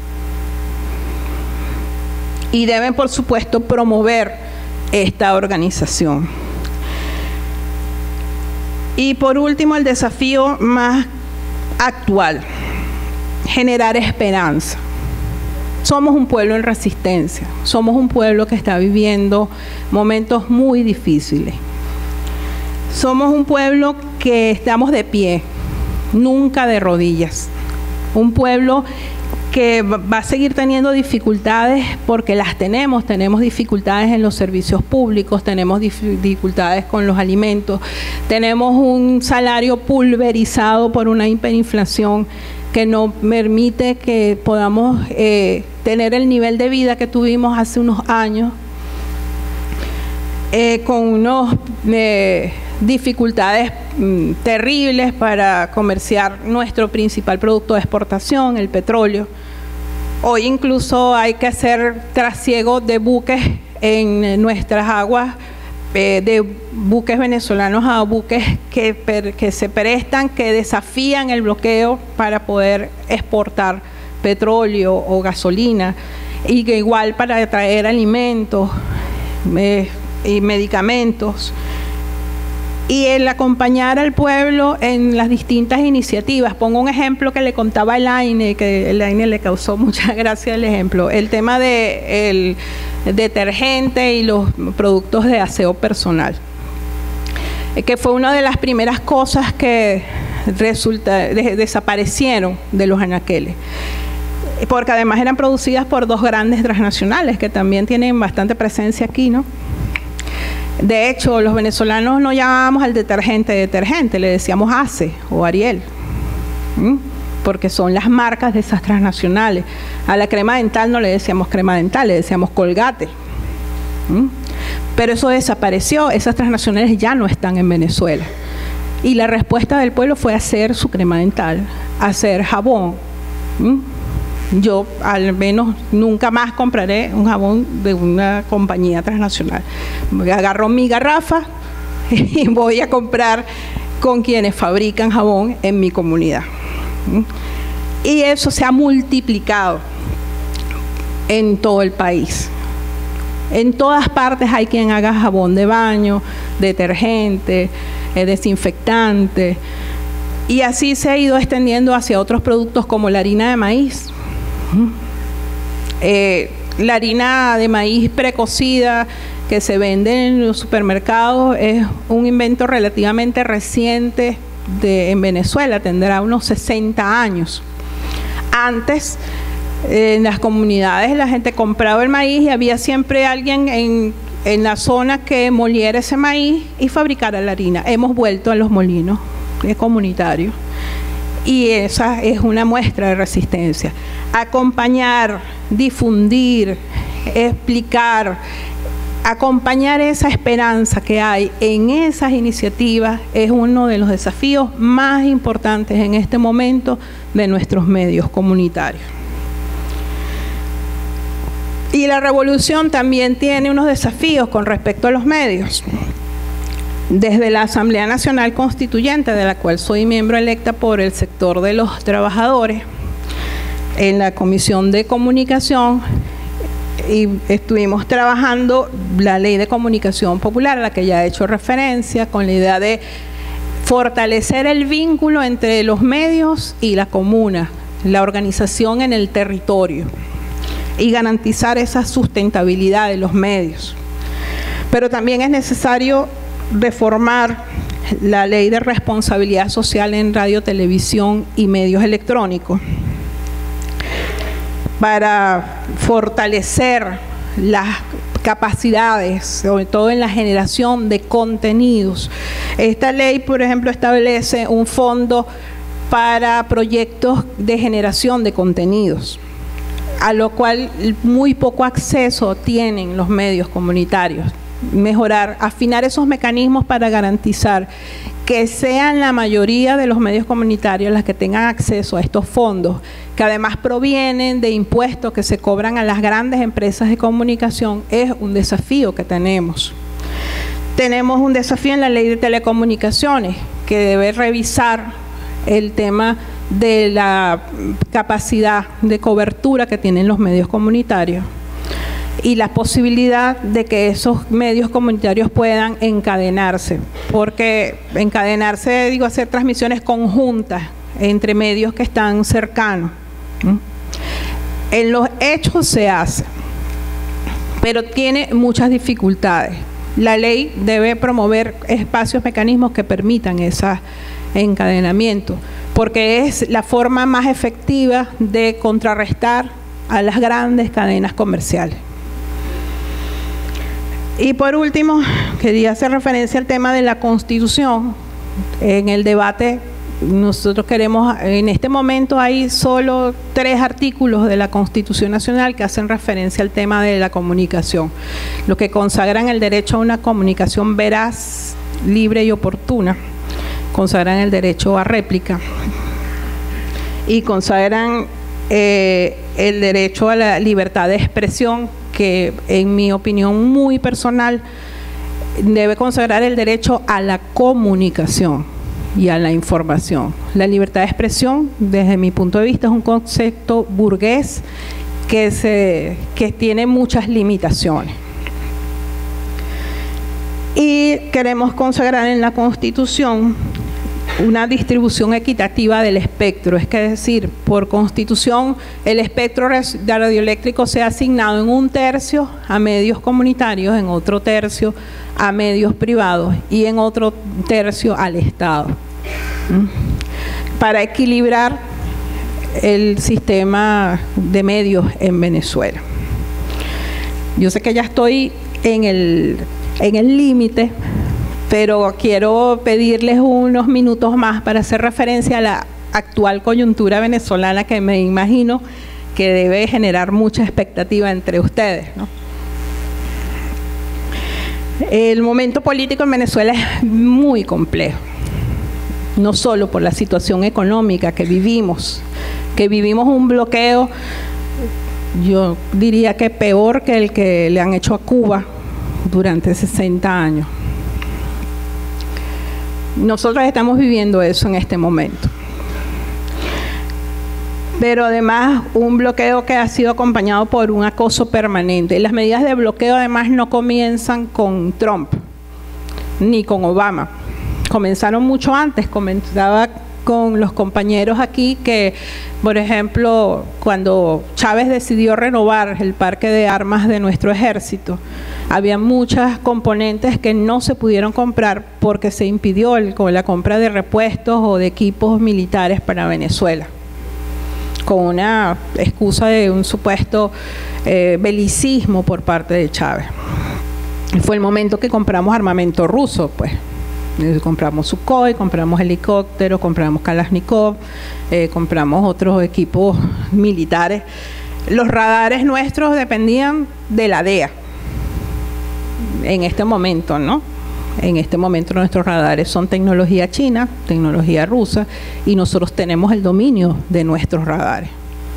Speaker 2: y deben, por supuesto, promover esta organización. Y por último, el desafío más actual, generar esperanza. Somos un pueblo en resistencia, somos un pueblo que está viviendo momentos muy difíciles. Somos un pueblo que estamos de pie, nunca de rodillas. Un pueblo que va a seguir teniendo dificultades porque las tenemos, tenemos dificultades en los servicios públicos, tenemos dificultades con los alimentos, tenemos un salario pulverizado por una hiperinflación que no permite que podamos eh, tener el nivel de vida que tuvimos hace unos años, eh, con unas eh, dificultades mm, terribles para comerciar nuestro principal producto de exportación, el petróleo. Hoy incluso hay que hacer trasiego de buques en nuestras aguas, eh, de buques venezolanos a buques que, per, que se prestan, que desafían el bloqueo para poder exportar petróleo o gasolina, y que igual para traer alimentos eh, y medicamentos. Y el acompañar al pueblo en las distintas iniciativas. Pongo un ejemplo que le contaba a Elaine, que a Elaine le causó mucha gracia el ejemplo, el tema del detergente y los productos de aseo personal, que fue una de las primeras cosas que resulta, de, desaparecieron de los anaqueles, porque además eran producidas por dos grandes transnacionales que también tienen bastante presencia aquí, ¿no? De hecho, los venezolanos no llamábamos al detergente detergente, le decíamos Ace o Ariel, ¿Mm? porque son las marcas de esas transnacionales. A la crema dental no le decíamos crema dental, le decíamos Colgate. ¿Mm? Pero eso desapareció, esas transnacionales ya no están en Venezuela. Y la respuesta del pueblo fue hacer su crema dental, hacer jabón. ¿Mm? Yo al menos nunca más compraré un jabón de una compañía transnacional. Agarro mi garrafa y voy a comprar con quienes fabrican jabón en mi comunidad. Y eso se ha multiplicado en todo el país. En todas partes hay quien haga jabón de baño, detergente, eh, desinfectante, y así se ha ido extendiendo hacia otros productos como la harina de maíz. Eh, la harina de maíz precocida que se vende en los supermercados es un invento relativamente reciente de, en Venezuela, tendrá unos sesenta años. Antes, en las comunidades la gente compraba el maíz y había siempre alguien en, en la zona que moliera ese maíz y fabricara la harina. Hemos vuelto a los molinos comunitarios y esa es una muestra de resistencia. Acompañar, difundir, explicar, acompañar esa esperanza que hay en esas iniciativas es uno de los desafíos más importantes en este momento de nuestros medios comunitarios. Y la revolución también tiene unos desafíos con respecto a los medios. Desde la Asamblea Nacional Constituyente, de la cual soy miembro electa por el sector de los trabajadores, en la Comisión de Comunicación, y estuvimos trabajando la Ley de Comunicación Popular, a la que ya he hecho referencia, con la idea de fortalecer el vínculo entre los medios y la comuna, la organización en el territorio, y garantizar esa sustentabilidad de los medios. Pero también es necesario reformar la Ley de Responsabilidad Social en Radio, Televisión y Medios Electrónicos para fortalecer las capacidades, sobre todo en la generación de contenidos. Esta ley, por ejemplo, establece un fondo para proyectos de generación de contenidos, a lo cual muy poco acceso tienen los medios comunitarios. Mejorar, afinar esos mecanismos para garantizar que sean la mayoría de los medios comunitarios las que tengan acceso a estos fondos, que además provienen de impuestos que se cobran a las grandes empresas de comunicación, es un desafío que tenemos. Tenemos un desafío en la Ley de Telecomunicaciones, que debe revisar el tema de la capacidad de cobertura que tienen los medios comunitarios y la posibilidad de que esos medios comunitarios puedan encadenarse, porque encadenarse, digo, hacer transmisiones conjuntas entre medios que están cercanos. ¿Mm? En los hechos se hace, pero tiene muchas dificultades. La ley debe promover espacios, mecanismos que permitan ese encadenamiento, porque es la forma más efectiva de contrarrestar a las grandes cadenas comerciales. Y por último, quería hacer referencia al tema de la Constitución. En el debate, nosotros queremos, en este momento hay solo tres artículos de la Constitución Nacional que hacen referencia al tema de la comunicación, los que consagran el derecho a una comunicación veraz, libre y oportuna, consagran el derecho a réplica y consagran eh, el derecho a la libertad de expresión, que en mi opinión muy personal debe consagrar el derecho a la comunicación y a la información. La libertad de expresión, desde mi punto de vista, es un concepto burgués que, se, que tiene muchas limitaciones. Y queremos consagrar en la Constitución una distribución equitativa del espectro, es decir, por Constitución el espectro radioeléctrico sea asignado en un tercio a medios comunitarios, en otro tercio a medios privados y en otro tercio al Estado, ¿Mm? para equilibrar el sistema de medios en Venezuela. Yo sé que ya estoy en el en el límite, pero quiero pedirles unos minutos más para hacer referencia a la actual coyuntura venezolana, que me imagino que debe generar mucha expectativa entre ustedes, ¿no? El momento político en Venezuela es muy complejo, no solo por la situación económica que vivimos, que vivimos un bloqueo, yo diría que peor que el que le han hecho a Cuba durante sesenta años. Nosotros estamos viviendo eso en este momento. pero además un bloqueo que ha sido acompañado por un acoso permanente. Las medidas de bloqueo además no comienzan con Trump ni con Obama, comenzaron mucho antes. Comenzaba con los compañeros aquí que, por ejemplo, cuando Chávez decidió renovar el parque de armas de nuestro ejército, había muchas componentes que no se pudieron comprar porque se impidió el, con la compra de repuestos o de equipos militares para Venezuela, con una excusa de un supuesto eh, belicismo por parte de Chávez. Fue el momento que compramos armamento ruso, pues. Compramos Sukhoi, compramos helicópteros, compramos Kalashnikov, eh, compramos otros equipos militares. Los radares nuestros dependían de la D E A en este momento, ¿no? En este momento nuestros radares son tecnología china, tecnología rusa, y nosotros tenemos el dominio de nuestros radares.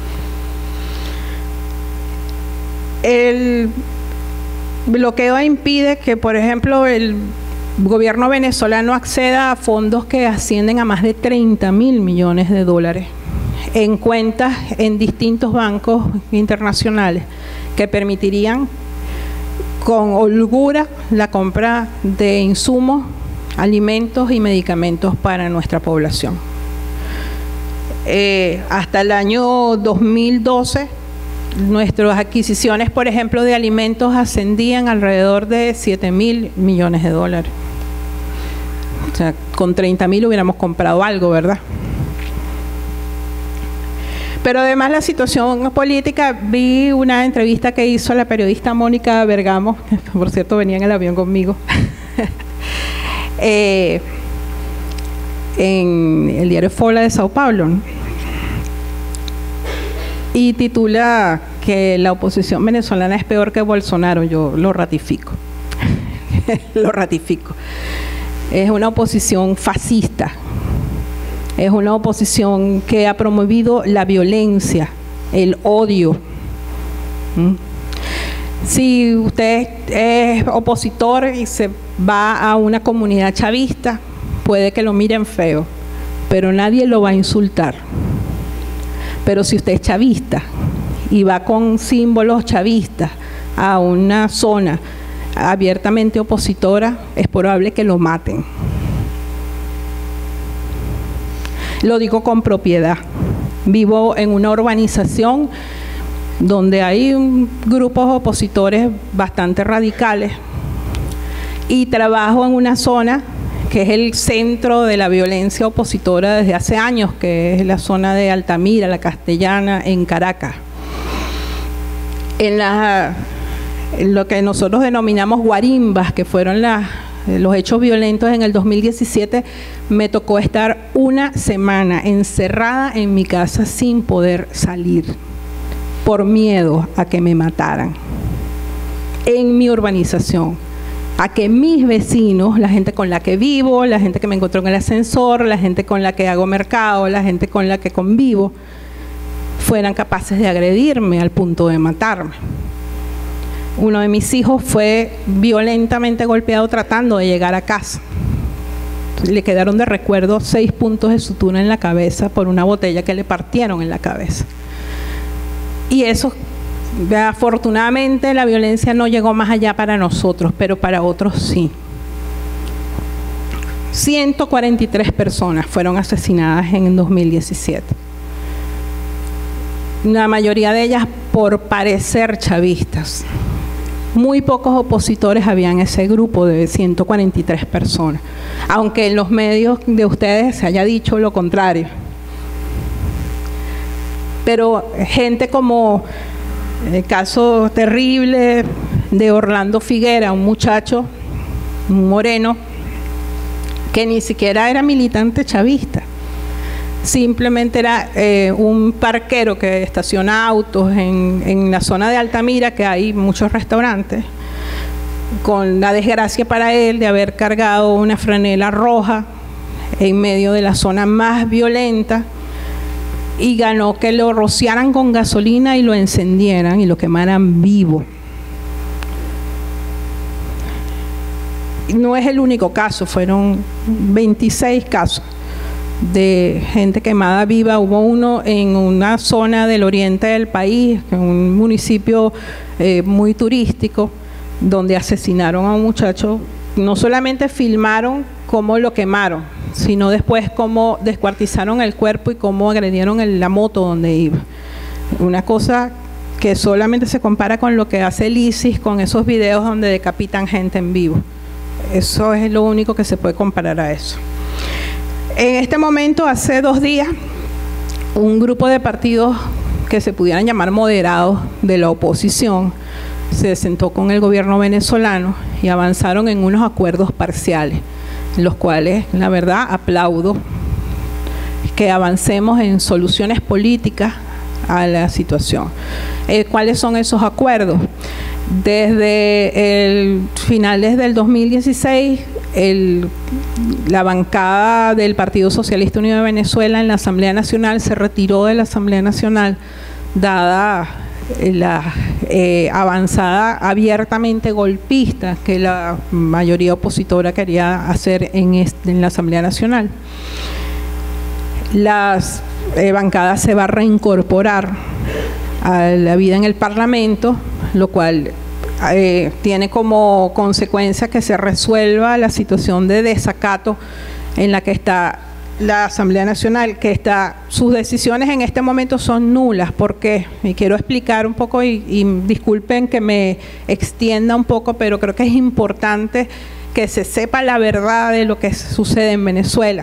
Speaker 2: El bloqueo impide que, por ejemplo, el gobierno venezolano acceda a fondos que ascienden a más de treinta mil millones de dólares en cuentas en distintos bancos internacionales que permitirían con holgura la compra de insumos, alimentos y medicamentos para nuestra población. Eh, hasta el año dos mil doce, nuestras adquisiciones, por ejemplo, de alimentos ascendían alrededor de siete mil millones de dólares. O sea, con treinta mil hubiéramos comprado algo, ¿verdad? Pero además la situación política, vi una entrevista que hizo la periodista Mónica Bergamo, que por cierto venía en el avión conmigo, eh, en el diario Folha de Sao Paulo, ¿no? Y titula que la oposición venezolana es peor que Bolsonaro. Yo lo ratifico, lo ratifico. Es una oposición fascista, es una oposición que ha promovido la violencia, el odio. ¿Mm? Si usted es opositor y se va a una comunidad chavista, puede que lo miren feo, pero nadie lo va a insultar. Pero si usted es chavista y va con símbolos chavistas a una zona abiertamente opositora, es probable que lo maten. Lo digo con propiedad. Vivo en una urbanización donde hay un, grupos opositores bastante radicales y trabajo en una zona que es el centro de la violencia opositora desde hace años, que es la zona de Altamira, la Castellana, en Caracas. En, la, en lo que nosotros denominamos guarimbas, que fueron las, los hechos violentos en el dos mil diecisiete, me tocó estar una semana encerrada en mi casa sin poder salir, por miedo a que me mataran, en mi urbanización, a que mis vecinos, la gente con la que vivo, la gente que me encontró en el ascensor, la gente con la que hago mercado, la gente con la que convivo, fueran capaces de agredirme al punto de matarme. Uno de mis hijos fue violentamente golpeado tratando de llegar a casa. Le quedaron de recuerdo seis puntos de sutura en la cabeza por una botella que le partieron en la cabeza. Y eso, afortunadamente, la violencia no llegó más allá para nosotros, pero para otros sí. ciento cuarenta y tres personas fueron asesinadas en el dos mil diecisiete. La mayoría de ellas por parecer chavistas. Muy pocos opositores había en ese grupo de ciento cuarenta y tres personas, aunque en los medios de ustedes se haya dicho lo contrario. Pero gente como el caso terrible de Orlando Figuera, un muchacho, un moreno, que ni siquiera era militante chavista, simplemente era eh, un parquero que estaciona autos en, en la zona de Altamira, que hay muchos restaurantes, con la desgracia para él de haber cargado una franela roja en medio de la zona más violenta, y ganó que lo rociaran con gasolina y lo encendieran y lo quemaran vivo. No es el único caso, fueron veintiséis casos de gente quemada viva. Hubo uno en una zona del oriente del país, en un municipio eh, muy turístico, donde asesinaron a un muchacho. No solamente filmaron cómo lo quemaron, sino después cómo descuartizaron el cuerpo y cómo agredieron en la moto donde iba. Una cosa que solamente se compara con lo que hace el ISIS con esos videos donde decapitan gente en vivo. Eso es lo único que se puede comparar a eso. En este momento, hace dos días, un grupo de partidos que se pudieran llamar moderados de la oposición se sentó con el gobierno venezolano y avanzaron en unos acuerdos parciales, los cuales, la verdad, aplaudo que avancemos en soluciones políticas a la situación. Eh, ¿Cuáles son esos acuerdos? Desde el finales del dos mil dieciséis, el, la bancada del Partido Socialista Unido de Venezuela en la Asamblea Nacional se retiró de la Asamblea Nacional, dada la eh, avanzada abiertamente golpista que la mayoría opositora quería hacer en, este, en la Asamblea Nacional. La eh, bancada se va a reincorporar a la vida en el Parlamento, lo cual eh, tiene como consecuencia que se resuelva la situación de desacato en la que está la Asamblea Nacional, que está, sus decisiones en este momento son nulas. ¿Por qué? Y quiero explicar un poco, y, y disculpen que me extienda un poco, pero creo que es importante que se sepa la verdad de lo que sucede en Venezuela.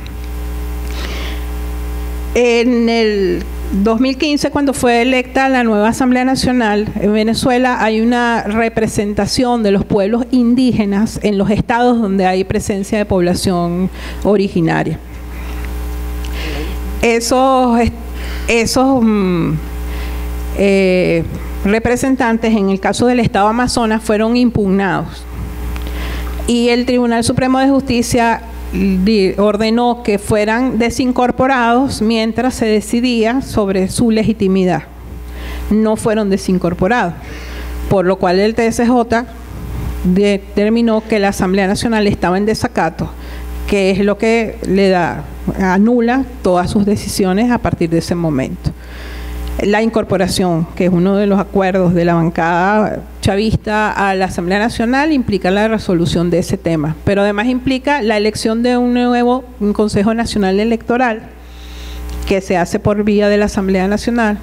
Speaker 2: En el dos mil quince, cuando fue electa la nueva Asamblea Nacional, en Venezuela hay una representación de los pueblos indígenas en los estados donde hay presencia de población originaria. Esos, esos eh, representantes, en el caso del estado Amazonas, fueron impugnados. Y el Tribunal Supremo de Justicia ordenó que fueran desincorporados mientras se decidía sobre su legitimidad. No fueron desincorporados, por lo cual el T S J determinó que la Asamblea Nacional estaba en desacato, que es lo que le da, anula todas sus decisiones a partir de ese momento. La incorporación, que es uno de los acuerdos de la bancada chavista a la Asamblea Nacional, implica la resolución de ese tema, pero además implica la elección de un nuevo un Consejo Nacional Electoral que se hace por vía de la Asamblea Nacional.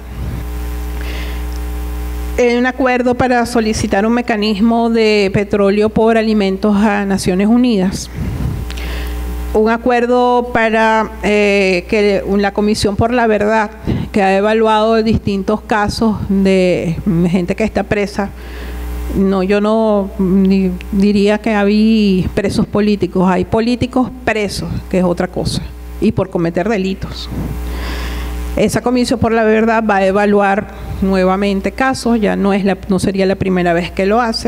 Speaker 2: Un acuerdo para solicitar un mecanismo de petróleo por alimentos a Naciones Unidas. Un acuerdo para eh, que la Comisión por la Verdad, que ha evaluado distintos casos de gente que está presa, no, yo no ni, diría que había presos políticos, hay políticos presos, que es otra cosa, y por cometer delitos. Esa Comisión por la Verdad va a evaluar nuevamente casos, ya no, es la, no sería la primera vez que lo hace.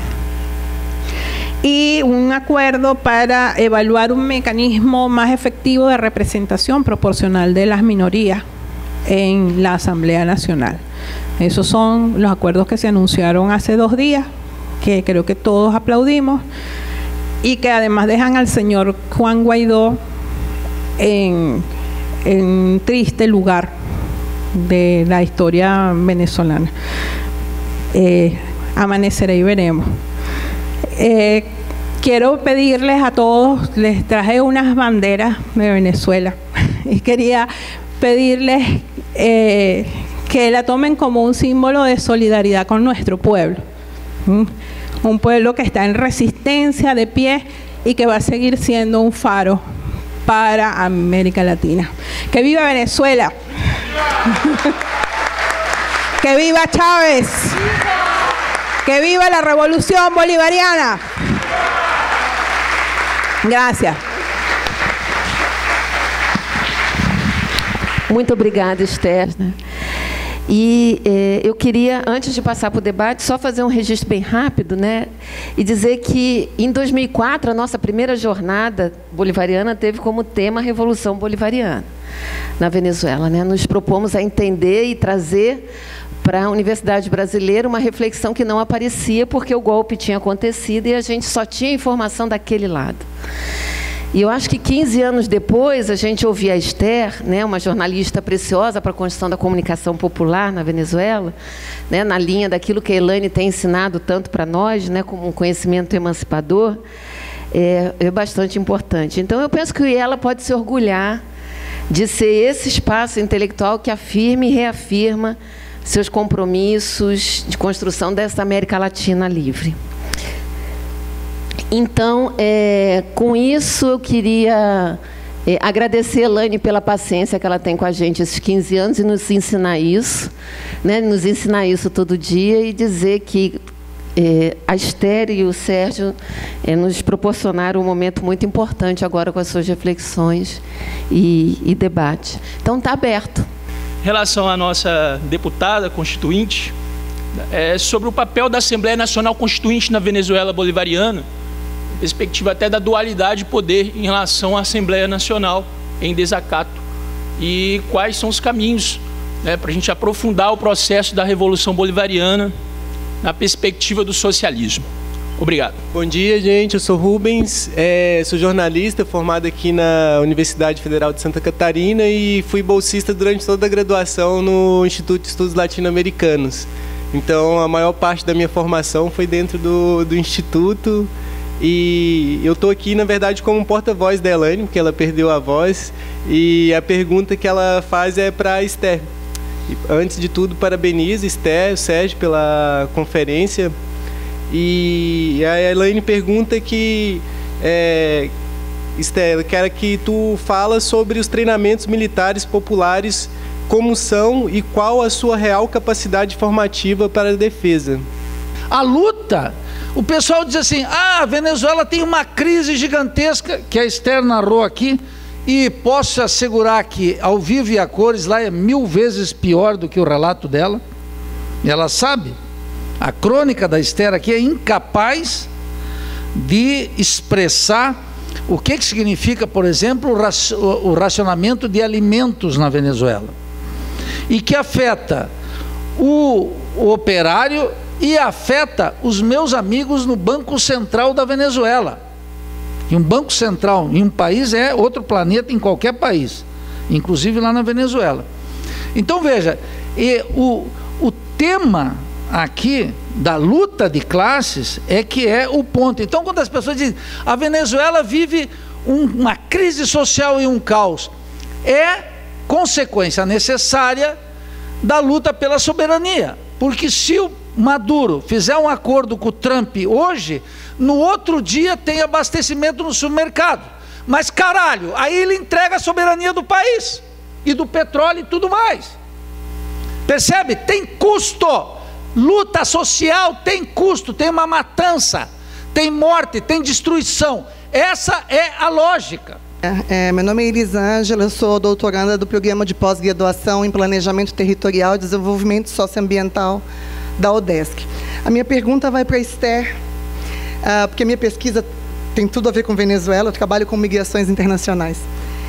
Speaker 2: Y un acuerdo para evaluar un mecanismo más efectivo de representación proporcional de las minorías en la Asamblea Nacional. Esos son los acuerdos que se anunciaron hace dos días, que creo que todos aplaudimos, y que además dejan al señor Juan Guaidó en, en un triste lugar de la historia venezolana. Eh, amanecerá y veremos. Eh, quiero pedirles a todos, les traje unas banderas de Venezuela y quería pedirles eh, que la tomen como un símbolo de solidaridad con nuestro pueblo. ¿Mm? Un pueblo que está en resistencia, de pie, y que va a seguir siendo un faro para América Latina. ¡Que viva Venezuela! ¡Que viva Chávez! ¡Que viva la revolución bolivariana! Gracias.
Speaker 1: Muito obrigada, Esther. E eh, eu queria, antes de passar para o debate, só fazer um registro bem rápido, né? E dizer que, em dois mil e quatro, a nossa primeira jornada bolivariana teve como tema a Revolução Bolivariana na Venezuela, né? Nos propomos a entender e trazer para a Universidade Brasileira uma reflexão que não aparecia porque o golpe tinha acontecido e a gente só tinha informação daquele lado. E eu acho que quinze anos depois, a gente ouvia a Esther, né, uma jornalista preciosa para a construção da comunicação popular na Venezuela, né, na linha daquilo que a Elaine tem ensinado tanto para nós, né, como um conhecimento emancipador, é, é bastante importante. Então, eu penso que ela pode se orgulhar de ser esse espaço intelectual que afirma e reafirma seus compromissos de construção dessa América Latina livre. Então, é, com isso, eu queria é, agradecer a Elaine pela paciência que ela tem com a gente esses quinze anos e nos ensinar isso, né, nos ensinar isso todo dia e dizer que é, a Esther e o Sérgio é, nos proporcionaram um momento muito importante agora com as suas reflexões e, e debate. Então, está aberto.
Speaker 3: Em relação à nossa deputada constituinte, é, sobre o papel da Assembleia Nacional Constituinte na Venezuela Bolivariana, perspectiva até da dualidade de poder em relação à Assembleia Nacional em desacato e quais são os caminhos, né, para a gente aprofundar o processo da Revolução Bolivariana na perspectiva do socialismo. Obrigado.
Speaker 4: Bom dia, gente. Eu sou Rubens, é, sou jornalista formado aqui na Universidade Federal de Santa Catarina e fui bolsista durante toda a graduação no Instituto de Estudos Latino-Americanos. Então, a maior parte da minha formação foi dentro do, do Instituto. E eu estou aqui, na verdade, como porta-voz da Elaine, porque ela perdeu a voz, e a pergunta que ela faz é para a Esther. E, antes de tudo, parabenizo Esther, Sérgio, pela conferência. E a Elaine pergunta que, é, Esther, eu quero que tu fala sobre os treinamentos militares populares, como são e qual a sua real capacidade formativa para a defesa.
Speaker 5: A luta... O pessoal diz assim, ah, a Venezuela tem uma crise gigantesca, que a Esther narrou aqui, e posso assegurar que, ao vivo e a cores, lá é mil vezes pior do que o relato dela. E ela sabe, a crônica da Esther aqui é incapaz de expressar o que, que significa, por exemplo, o racionamento de alimentos na Venezuela, e que afeta o, o operário e afeta os meus amigos no Banco Central da Venezuela. E um Banco Central em um país é outro planeta em qualquer país, inclusive lá na Venezuela. Então veja, e o, o tema aqui da luta de classes é que é o ponto. Então quando as pessoas dizem, a Venezuela vive um, uma crise social e um caos, é consequência necessária da luta pela soberania, porque se o Maduro fizer um acordo com o Trump hoje, no outro dia tem abastecimento no supermercado. Mas caralho, aí ele entrega a soberania do país, e do petróleo e tudo mais. Percebe? Tem custo. Luta social tem custo, tem uma matança, tem morte, tem destruição. Essa é a lógica.
Speaker 6: É, meu nome é Elisângela, eu sou doutoranda do Programa de Pós-Graduação em Planejamento Territorial e Desenvolvimento Socioambiental da UDESC. A minha pergunta vai para a Esther, uh, porque a minha pesquisa tem tudo a ver com Venezuela, eu trabalho com migrações internacionais.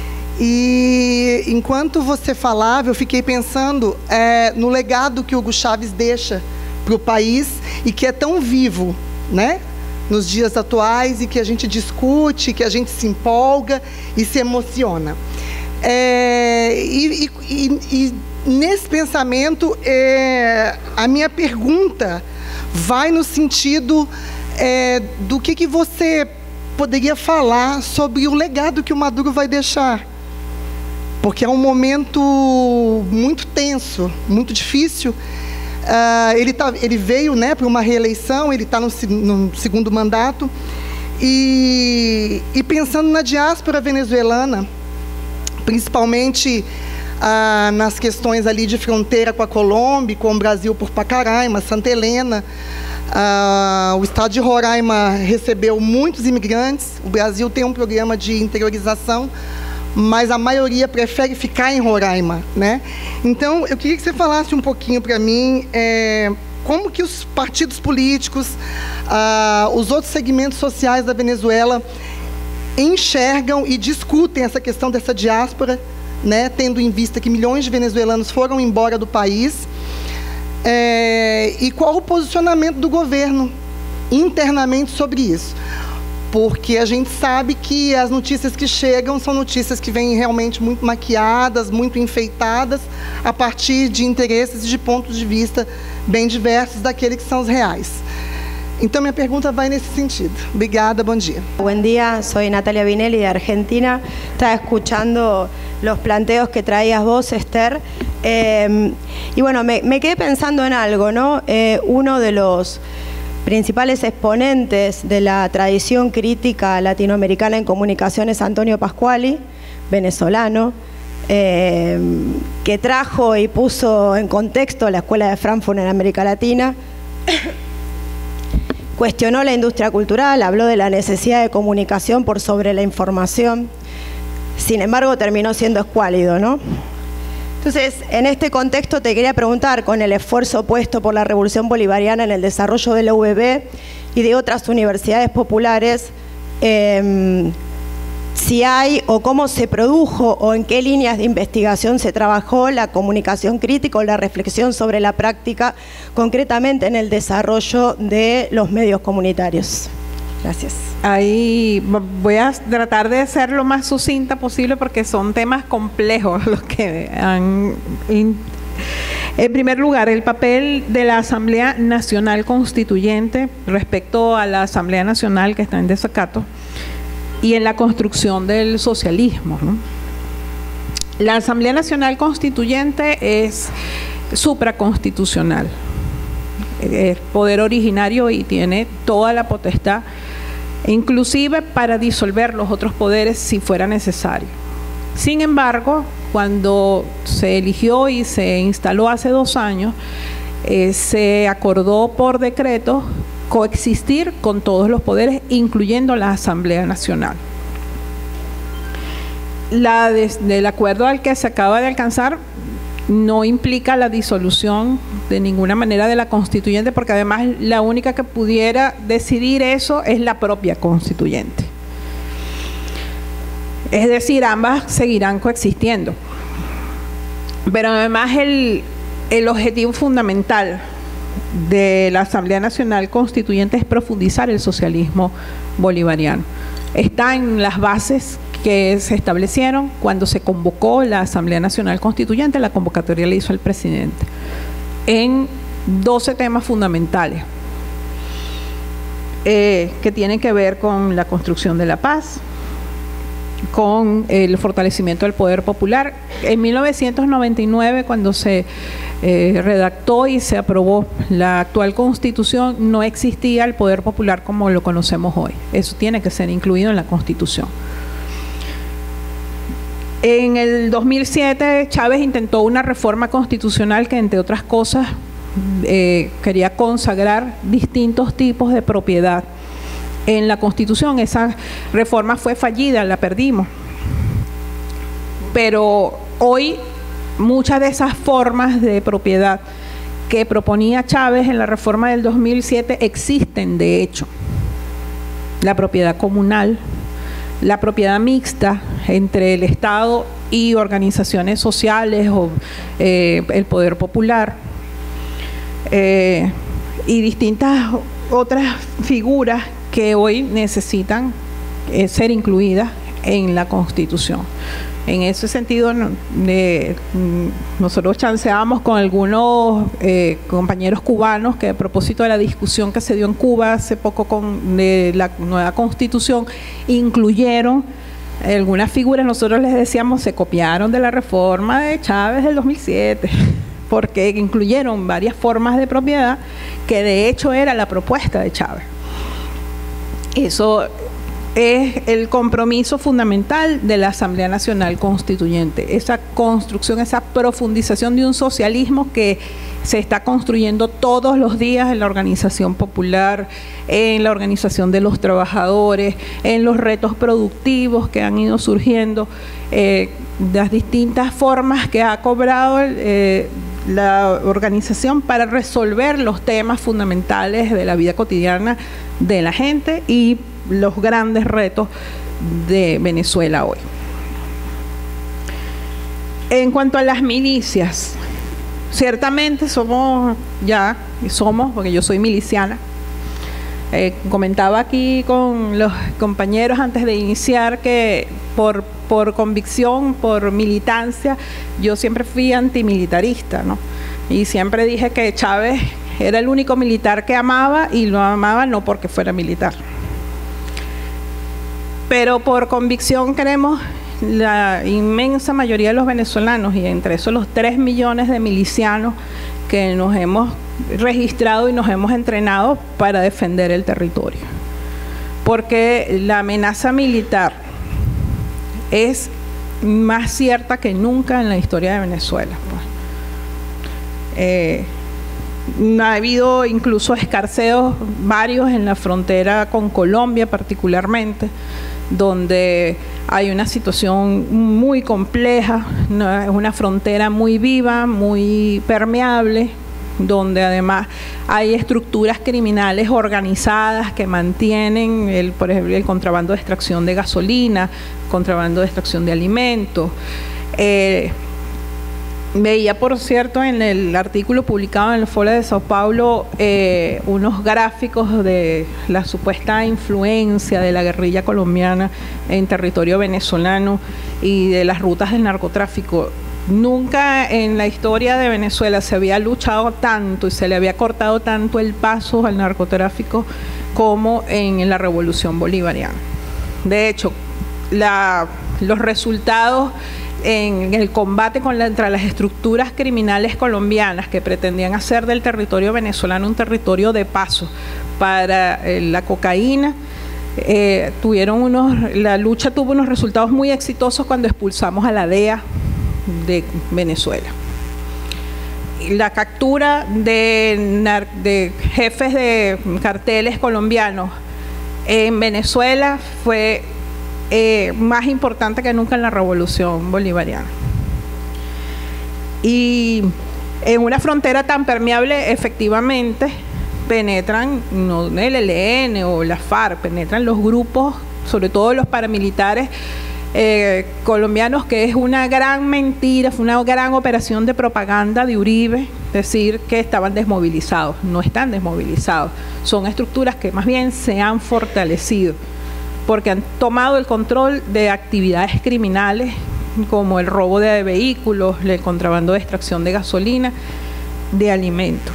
Speaker 6: E enquanto você falava, eu fiquei pensando é, no legado que Hugo Chávez deixa para o país e que é tão vivo, né, nos dias atuais, e que a gente discute, que a gente se empolga e se emociona. É, e, e, e, e nesse pensamento, é, a minha pergunta vai no sentido é, do que, que você poderia falar sobre o legado que o Maduro vai deixar. Porque é um momento muito tenso, muito difícil. Uh, ele, tá, ele veio, né, para uma reeleição, ele está no, no segundo mandato. E, e pensando na diáspora venezuelana, principalmente ah, nas questões ali de fronteira com a Colômbia, com o Brasil por Pacaraima, Santa Helena. Ah, o estado de Roraima recebeu muitos imigrantes. O Brasil tem um programa de interiorização, mas a maioria prefere ficar em Roraima, né? Então, eu queria que você falasse um pouquinho para mim é, como que os partidos políticos, ah, os outros segmentos sociais da Venezuela enxergam e discutem essa questão dessa diáspora, né, tendo em vista que milhões de venezuelanos foram embora do país, é, e qual o posicionamento do governo internamente sobre isso. porque a gente sabe que as notícias que chegam são notícias que vêm realmente muito maquiadas, muito enfeitadas, a partir de interesses e de pontos de vista bem diversos daqueles que são os reais. Então, minha pergunta vai nesse sentido. Obrigada, bom dia.
Speaker 7: Buen día, soy Natalia Vinelli de Argentina. Estaba escuchando los planteos que traías vos, Esther. Eh, y bueno, me, me quedé pensando en algo, ¿no? Eh, uno de los principales exponentes de la tradición crítica latinoamericana en comunicaciones, Antonio Pasquali, venezolano, eh, que trajo y puso en contexto la Escuela de Frankfurt en América Latina. Cuestionó la industria cultural, habló de la necesidad de comunicación por sobre la información. Sin embargo, terminó siendo escuálido, ¿no? Entonces, en este contexto te quería preguntar, con el esfuerzo puesto por la Revolución Bolivariana en el desarrollo de la U B B y de otras universidades populares, eh, si hay o cómo se produjo o en qué líneas de investigación se trabajó la comunicación crítica o la reflexión sobre la práctica, concretamente en el desarrollo de los medios comunitarios. Gracias.
Speaker 2: Ahí voy a tratar de ser lo más sucinta posible porque son temas complejos los que han... En primer lugar, el papel de la Asamblea Nacional Constituyente respecto a la Asamblea Nacional que está en desacato y en la construcción del socialismo, ¿no? La Asamblea Nacional Constituyente es supraconstitucional, es poder originario y tiene toda la potestad, inclusive para disolver los otros poderes si fuera necesario. Sin embargo, cuando se eligió y se instaló hace dos años, eh, se acordó por decreto coexistir con todos los poderes, incluyendo la Asamblea Nacional. La de, del acuerdo al que se acaba de alcanzar no implica la disolución de ninguna manera de la constituyente, porque además la única que pudiera decidir eso es la propia constituyente. Es decir, ambas seguirán coexistiendo. Pero además el, el objetivo fundamental de la Asamblea Nacional Constituyente es profundizar el socialismo bolivariano. Está en las bases que se establecieron cuando se convocó la Asamblea Nacional Constituyente. La convocatoria la hizo el presidente en doce temas fundamentales eh, que tienen que ver con la construcción de la paz, con el fortalecimiento del poder popular. En mil novecientos noventa y nueve, cuando se eh, redactó y se aprobó la actual Constitución, no existía el poder popular como lo conocemos hoy. Eso tiene que ser incluido en la Constitución. En el dos mil siete, Chávez intentó una reforma constitucional que, entre otras cosas, eh, quería consagrar distintos tipos de propiedad en la Constitución. Esa reforma fue fallida, la perdimos. Pero hoy muchas de esas formas de propiedad que proponía Chávez en la reforma del dos mil siete existen de hecho. La propiedad comunal, la propiedad mixta entre el Estado y organizaciones sociales o eh, el poder popular eh, y distintas otras figuras que hoy necesitan eh, ser incluidas en la Constitución. En ese sentido, eh, nosotros chanceábamos con algunos eh, compañeros cubanos que, a propósito de la discusión que se dio en Cuba hace poco con de la nueva Constitución, incluyeron algunas figuras. Nosotros les decíamos, se copiaron de la reforma de Chávez del dos mil siete, porque incluyeron varias formas de propiedad que de hecho era la propuesta de Chávez. Eso es el compromiso fundamental de la Asamblea Nacional Constituyente, esa construcción, esa profundización de un socialismo que se está construyendo todos los días en la organización popular, en la organización de los trabajadores, en los retos productivos que han ido surgiendo, eh, las distintas formas que ha cobrado eh, la organización para resolver los temas fundamentales de la vida cotidiana de la gente y los grandes retos de Venezuela hoy. En cuanto a las milicias, ciertamente somos ya, somos, porque yo soy miliciana, Eh, comentaba aquí con los compañeros antes de iniciar que por, por convicción, por militancia, yo siempre fui antimilitarista, ¿no? Y siempre dije que Chávez era el único militar que amaba, y lo amaba no porque fuera militar. Pero por convicción queremos la inmensa mayoría de los venezolanos, y entre esos los tres millones de milicianos que nos hemos registrado y nos hemos entrenado para defender el territorio. Porque la amenaza militar es más cierta que nunca en la historia de Venezuela. Pues. Eh, ha habido incluso escarceos varios en la frontera con Colombia particularmente, donde hay una situación muy compleja, ¿no? Es una frontera muy viva, muy permeable, donde además hay estructuras criminales organizadas que mantienen, el, por ejemplo, el contrabando de extracción de gasolina, contrabando de extracción de alimentos. Eh, veía, por cierto, en el artículo publicado en el Folha de Sao Paulo, eh, unos gráficos de la supuesta influencia de la guerrilla colombiana en territorio venezolano y de las rutas del narcotráfico. Nunca en la historia de Venezuela se había luchado tanto y se le había cortado tanto el paso al narcotráfico como en la Revolución Bolivariana. De hecho, la, los resultados en el combate contra las estructuras criminales colombianas que pretendían hacer del territorio venezolano un territorio de paso para eh, la cocaína, eh, tuvieron unos, la lucha tuvo unos resultados muy exitosos cuando expulsamos a la D E A de Venezuela. La captura de, de jefes de carteles colombianos en Venezuela fue eh, más importante que nunca en la Revolución Bolivariana. Y en una frontera tan permeable, efectivamente, penetran no el E L N o la FARC, penetran los grupos, sobre todo los paramilitares Eh, colombianos, que es una gran mentira, fue una gran operación de propaganda de Uribe, decir que estaban desmovilizados. No están desmovilizados, son estructuras que más bien se han fortalecido, porque han tomado el control de actividades criminales como el robo de vehículos, el contrabando de extracción de gasolina, de alimentos.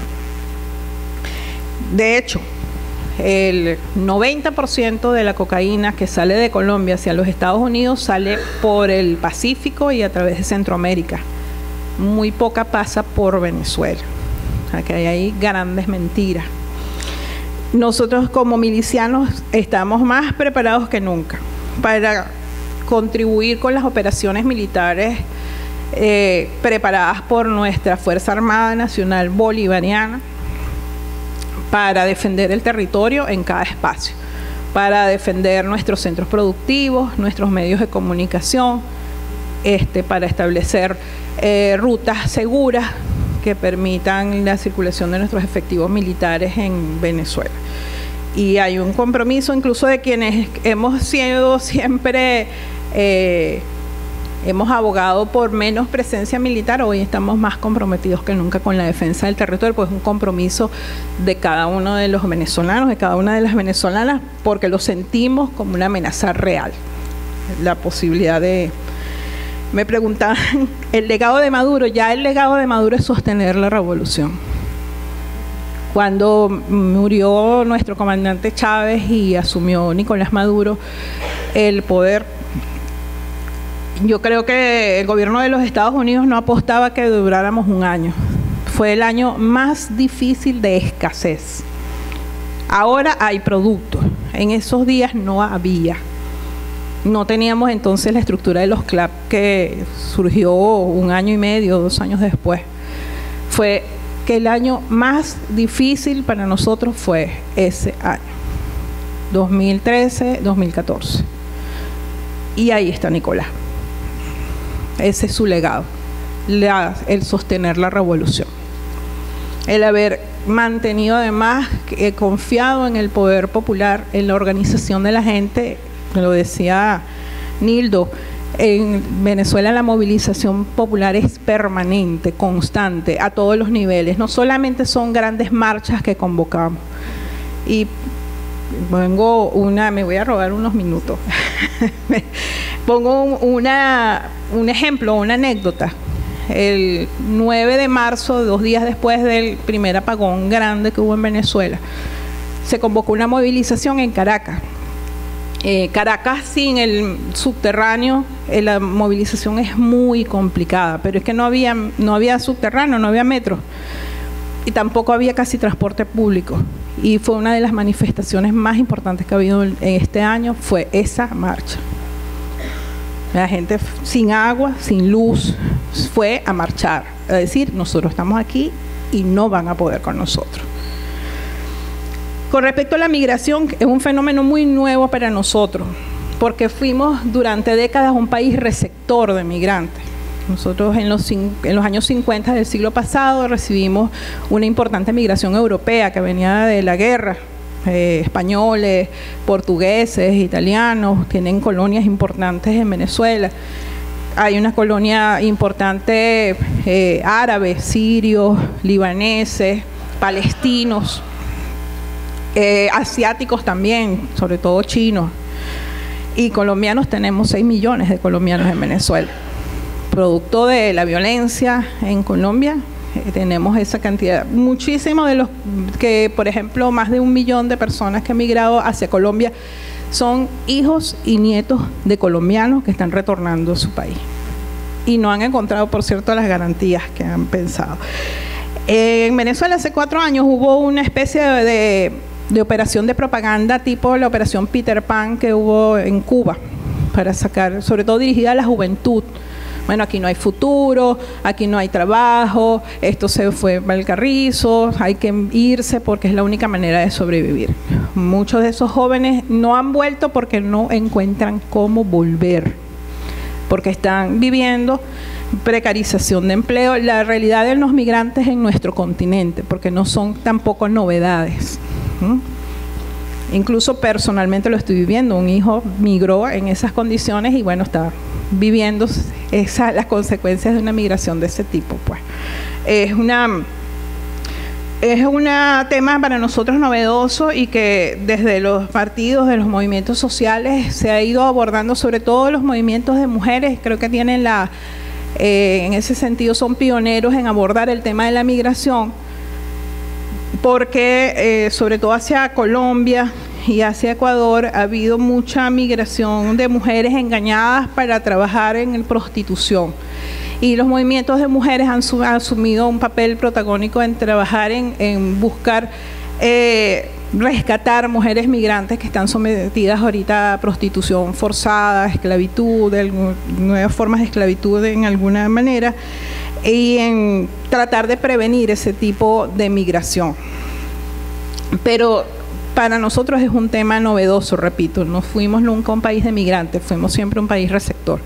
Speaker 2: De hecho, el noventa por ciento de la cocaína que sale de Colombia hacia los Estados Unidos sale por el Pacífico y a través de Centroamérica. Muy poca pasa por Venezuela. O sea, que hay ahí grandes mentiras. Nosotros como milicianos estamos más preparados que nunca para contribuir con las operaciones militares eh, preparadas por nuestra Fuerza Armada Nacional Bolivariana, para defender el territorio en cada espacio, para defender nuestros centros productivos, nuestros medios de comunicación, este, para establecer eh, rutas seguras que permitan la circulación de nuestros efectivos militares en Venezuela. Y hay un compromiso incluso de quienes hemos sido siempre, eh, hemos abogado por menos presencia militar, hoy estamos más comprometidos que nunca con la defensa del territorio, pues es un compromiso de cada uno de los venezolanos, de cada una de las venezolanas, porque lo sentimos como una amenaza real. La posibilidad de... Me preguntaban, el legado de Maduro, ya el legado de Maduro es sostener la revolución. Cuando murió nuestro comandante Chávez y asumió Nicolás Maduro el poder, yo creo que el gobierno de los Estados Unidos no apostaba que duráramos un año. Fue el año más difícil de escasez. Ahora hay productos. En esos días no había. No teníamos entonces la estructura de los C L A P que surgió un año y medio, dos años después. Fue que el año más difícil para nosotros fue ese año, dos mil trece, dos mil catorce. Y ahí está Nicolás. Ese es su legado, la, el sostener la revolución, el haber mantenido además eh, confiado en el poder popular, en la organización de la gente. Lo decía Nildo, en Venezuela la movilización popular es permanente, constante, a todos los niveles, no solamente son grandes marchas que convocamos. Y pongo una, me voy a robar unos minutos, pongo una, un ejemplo, una anécdota. El nueve de marzo, dos días después del primer apagón grande que hubo en Venezuela, se convocó una movilización en Caracas. Eh, Caracas sin el subterráneo, eh, la movilización es muy complicada, pero es que no había, no había subterráneo, no había metro y tampoco había casi transporte público, y fue una de las manifestaciones más importantes que ha habido en este año, fue esa marcha. La gente sin agua, sin luz, fue a marchar, a decir, nosotros estamos aquí y no van a poder con nosotros. Con respecto a la migración, es un fenómeno muy nuevo para nosotros, porque fuimos durante décadas un país receptor de migrantes. Nosotros en los, en los años cincuenta del siglo pasado recibimos una importante migración europea que venía de la guerra. Eh, españoles, portugueses, italianos, tienen colonias importantes en Venezuela. Hay una colonia importante eh, árabes, sirios, libaneses, palestinos, eh, asiáticos también, sobre todo chinos. Y colombianos, tenemos seis millones de colombianos en Venezuela. Producto de la violencia en Colombia, eh, tenemos esa cantidad. Muchísimos de los que, por ejemplo, más de un millón de personas que han migrado hacia Colombia son hijos y nietos de colombianos que están retornando a su país. Y no han encontrado, por cierto, las garantías que han pensado. Eh, en Venezuela hace cuatro años hubo una especie de, de, de operación de propaganda tipo la operación Peter Pan que hubo en Cuba, para sacar, sobre todo dirigida a la juventud. Bueno, aquí no hay futuro, aquí no hay trabajo, esto se fue al carrizo, hay que irse porque es la única manera de sobrevivir. Muchos de esos jóvenes no han vuelto porque no encuentran cómo volver, porque están viviendo precarización de empleo, la realidad de los migrantes en nuestro continente, porque no son tampoco novedades. ¿Mm? Incluso personalmente lo estoy viviendo, un hijo migró en esas condiciones y bueno, está viviendo esa, las consecuencias de una migración de ese tipo. Pues es una es un tema para nosotros novedoso y que desde los partidos, de los movimientos sociales se ha ido abordando, sobre todo los movimientos de mujeres. Creo que tienen la eh, en ese sentido son pioneros en abordar el tema de la migración, porque eh, sobre todo hacia Colombia y hacia Ecuador ha habido mucha migración de mujeres engañadas para trabajar en prostitución. Y los movimientos de mujeres han, su, han asumido un papel protagónico en trabajar en, en buscar eh, rescatar mujeres migrantes que están sometidas ahorita a prostitución forzada, esclavitud, de algún, nuevas formas de esclavitud en alguna manera, y en tratar de prevenir ese tipo de migración. Pero para nosotros es un tema novedoso, repito, no fuimos nunca un país de migrantes, fuimos siempre un país receptor.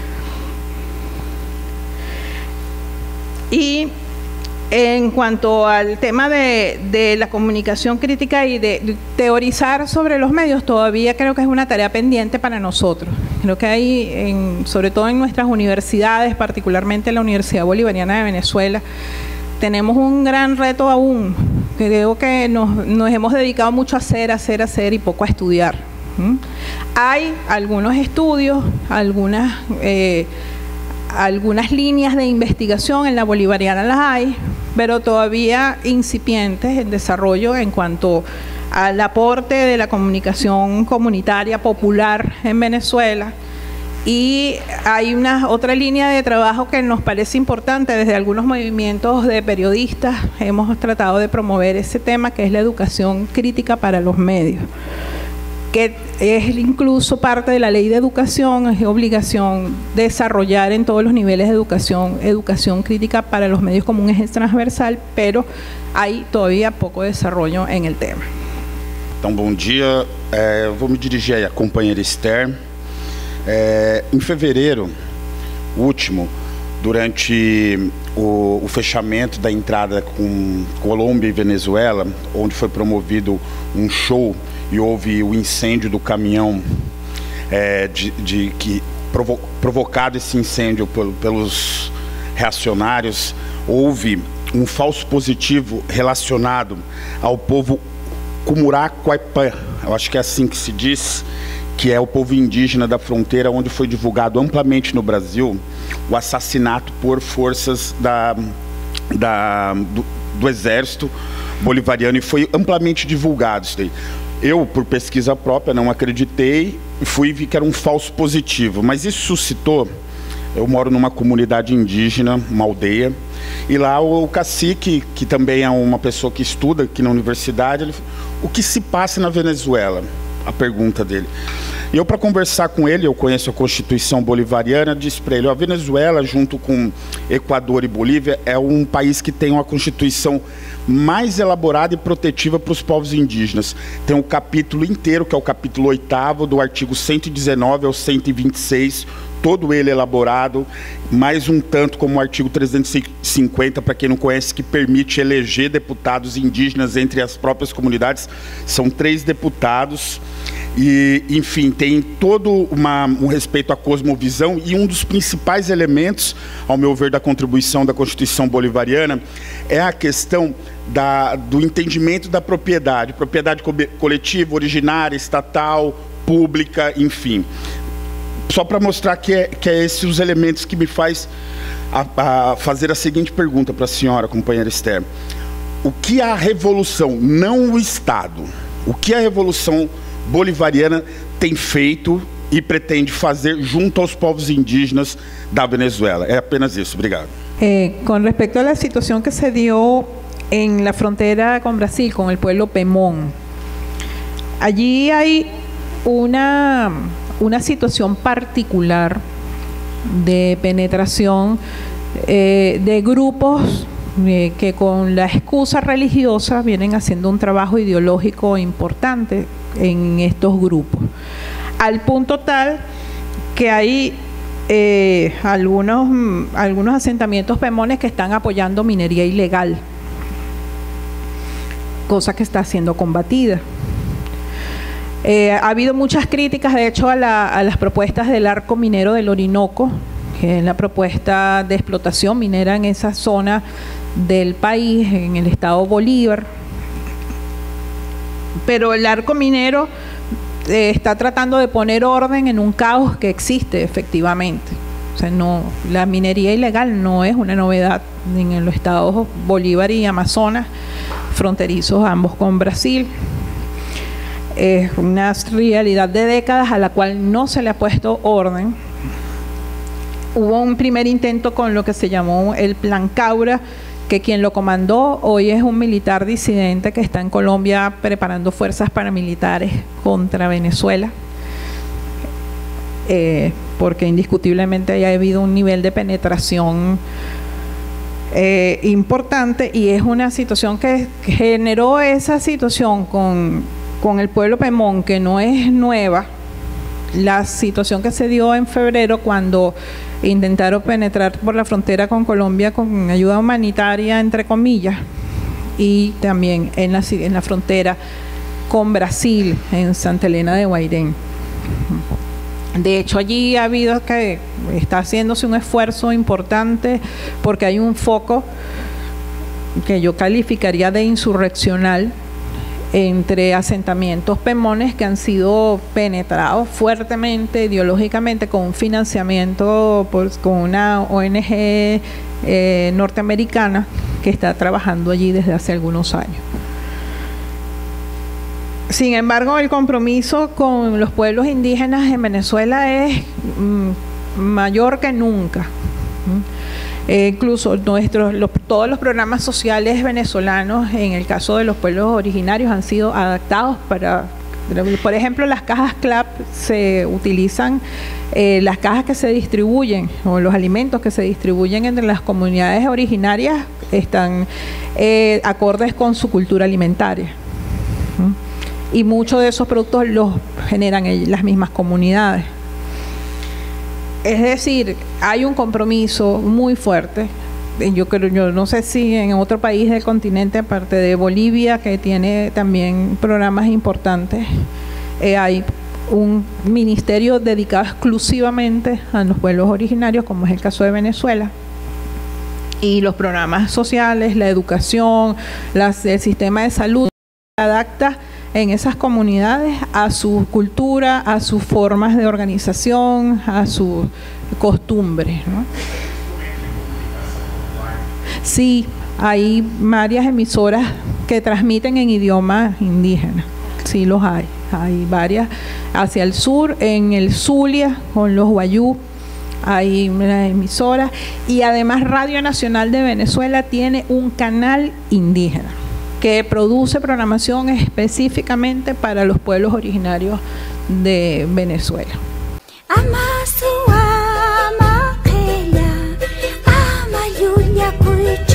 Speaker 2: Y en cuanto al tema de, de la comunicación crítica y de, de teorizar sobre los medios, todavía creo que es una tarea pendiente para nosotros. Creo que hay, en, sobre todo en nuestras universidades, particularmente la Universidad Bolivariana de Venezuela, tenemos un gran reto aún. Creo que nos, nos hemos dedicado mucho a hacer, hacer, hacer y poco a estudiar. ¿Mm? Hay algunos estudios, algunas, eh, algunas líneas de investigación, en la Bolivariana las hay, pero todavía incipientes en desarrollo en cuanto al aporte de la comunicación comunitaria popular en Venezuela. Y hay una otra línea de trabajo que nos parece importante. Desde algunos movimientos de periodistas hemos tratado de promover ese tema, que es la educación crítica para los medios, que es incluso parte de la ley de educación, es obligación desarrollar en todos los niveles de educación, educación crítica para los medios como un eje transversal, pero hay todavía poco desarrollo en el tema.
Speaker 8: Então, bom dia, é, eu vou me dirigir à companheira Esther. É, em fevereiro último, durante o, o fechamento da entrada com Colômbia e Venezuela, onde foi promovido um show e houve o incêndio do caminhão, é, de, de que provo, provocado esse incêndio pel, pelos reacionários, houve um falso positivo relacionado ao povo Cumuraquaipã, eu acho que é assim que se diz, que é o povo indígena da fronteira, onde foi divulgado amplamente no Brasil o assassinato por forças da, da, do, do exército bolivariano, e foi amplamente divulgado isso daí. Eu, por pesquisa própria, não acreditei, fui e vi que era um falso positivo, mas isso suscitou. Eu moro numa comunidade indígena, uma aldeia, e lá o cacique, que também é uma pessoa que estuda aqui na universidade, ele, o que se passa na Venezuela? A pergunta dele. E eu, para conversar com ele, eu conheço a Constituição Bolivariana, disse para ele, ó, a Venezuela, junto com Equador e Bolívia, é um país que tem uma Constituição mais elaborada e protetiva para os povos indígenas. Tem um capítulo inteiro, que é o capítulo oitavo, do artigo cento e dezenove ao cento e vinte e seis, todo ele elaborado, mais um tanto como o artigo trezentos e cinquenta, para quem não conhece, que permite eleger deputados indígenas entre as próprias comunidades. São três deputados e, enfim, tem todo uma, um respeito à cosmovisão, e um dos principais elementos, ao meu ver, da contribuição da Constituição Bolivariana é a questão da, do entendimento da propriedade, propriedade coletiva, originária, estatal, pública, enfim. Só para mostrar que é, que é esses os elementos que me faz a, a fazer a seguinte pergunta para a senhora, companheira Esther. O que a Revolução, não o Estado, o que a Revolução Bolivariana tem feito e pretende fazer junto aos povos indígenas da Venezuela? É apenas isso. Obrigado.
Speaker 2: Eh, con respecto a la situación que se dio en la frontera con Brasil, con el pueblo Pemón, allí hay una... una situación particular de penetración eh, de grupos eh, que con la excusa religiosa vienen haciendo un trabajo ideológico importante en estos grupos, al punto tal que hay eh, algunos, algunos asentamientos pemones que están apoyando minería ilegal, cosa que está siendo combatida. Eh, ha habido muchas críticas, de hecho, a, la, a las propuestas del arco minero del Orinoco, que es la propuesta de explotación minera en esa zona del país, en el estado Bolívar. Pero el arco minero eh, está tratando de poner orden en un caos que existe efectivamente. O sea, no, la minería ilegal no es una novedad en los estados Bolívar y Amazonas, fronterizos ambos con Brasil. Es una realidad de décadas a la cual no se le ha puesto orden. Hubo un primer intento con lo que se llamó el Plan Caura, que quien lo comandó hoy es un militar disidente que está en Colombia preparando fuerzas paramilitares contra Venezuela, eh, porque indiscutiblemente haya habido un nivel de penetración eh, importante, y es una situación que generó esa situación con con el pueblo Pemón, que no es nueva. La situación que se dio en febrero cuando intentaron penetrar por la frontera con Colombia con ayuda humanitaria, entre comillas, y también en la, en la frontera con Brasil, en Santa Elena de Guairén. De hecho, allí ha habido que está haciéndose un esfuerzo importante porque hay un foco que yo calificaría de insurreccional entre asentamientos pemones que han sido penetrados fuertemente ideológicamente con un financiamiento por, con una O N G eh, norteamericana que está trabajando allí desde hace algunos años. Sin embargo, el compromiso con los pueblos indígenas en Venezuela es mm, mayor que nunca. Eh, incluso nuestros, los, todos los programas sociales venezolanos, en el caso de los pueblos originarios, han sido adaptados para, por ejemplo, las cajas C L A P se utilizan, eh, las cajas que se distribuyen o los alimentos que se distribuyen entre las comunidades originarias están eh, acordes con su cultura alimentaria. ¿Mm? Y muchos de esos productos los generan las mismas comunidades. Es decir, hay un compromiso muy fuerte. Yo creo, yo no sé si en otro país del continente, aparte de Bolivia, que tiene también programas importantes, eh, hay un ministerio dedicado exclusivamente a los pueblos originarios, como es el caso de Venezuela. Y los programas sociales, la educación, las, el sistema de salud se adapta en esas comunidades a su cultura, a sus formas de organización, a sus costumbres, ¿no? Sí, hay varias emisoras que transmiten en idioma indígena, sí los hay. Hay varias hacia el sur, en el Zulia, con los Wayú, hay una emisora, y además Radio Nacional de Venezuela tiene un canal indígena que produce programación específicamente para los pueblos originarios de Venezuela. Ama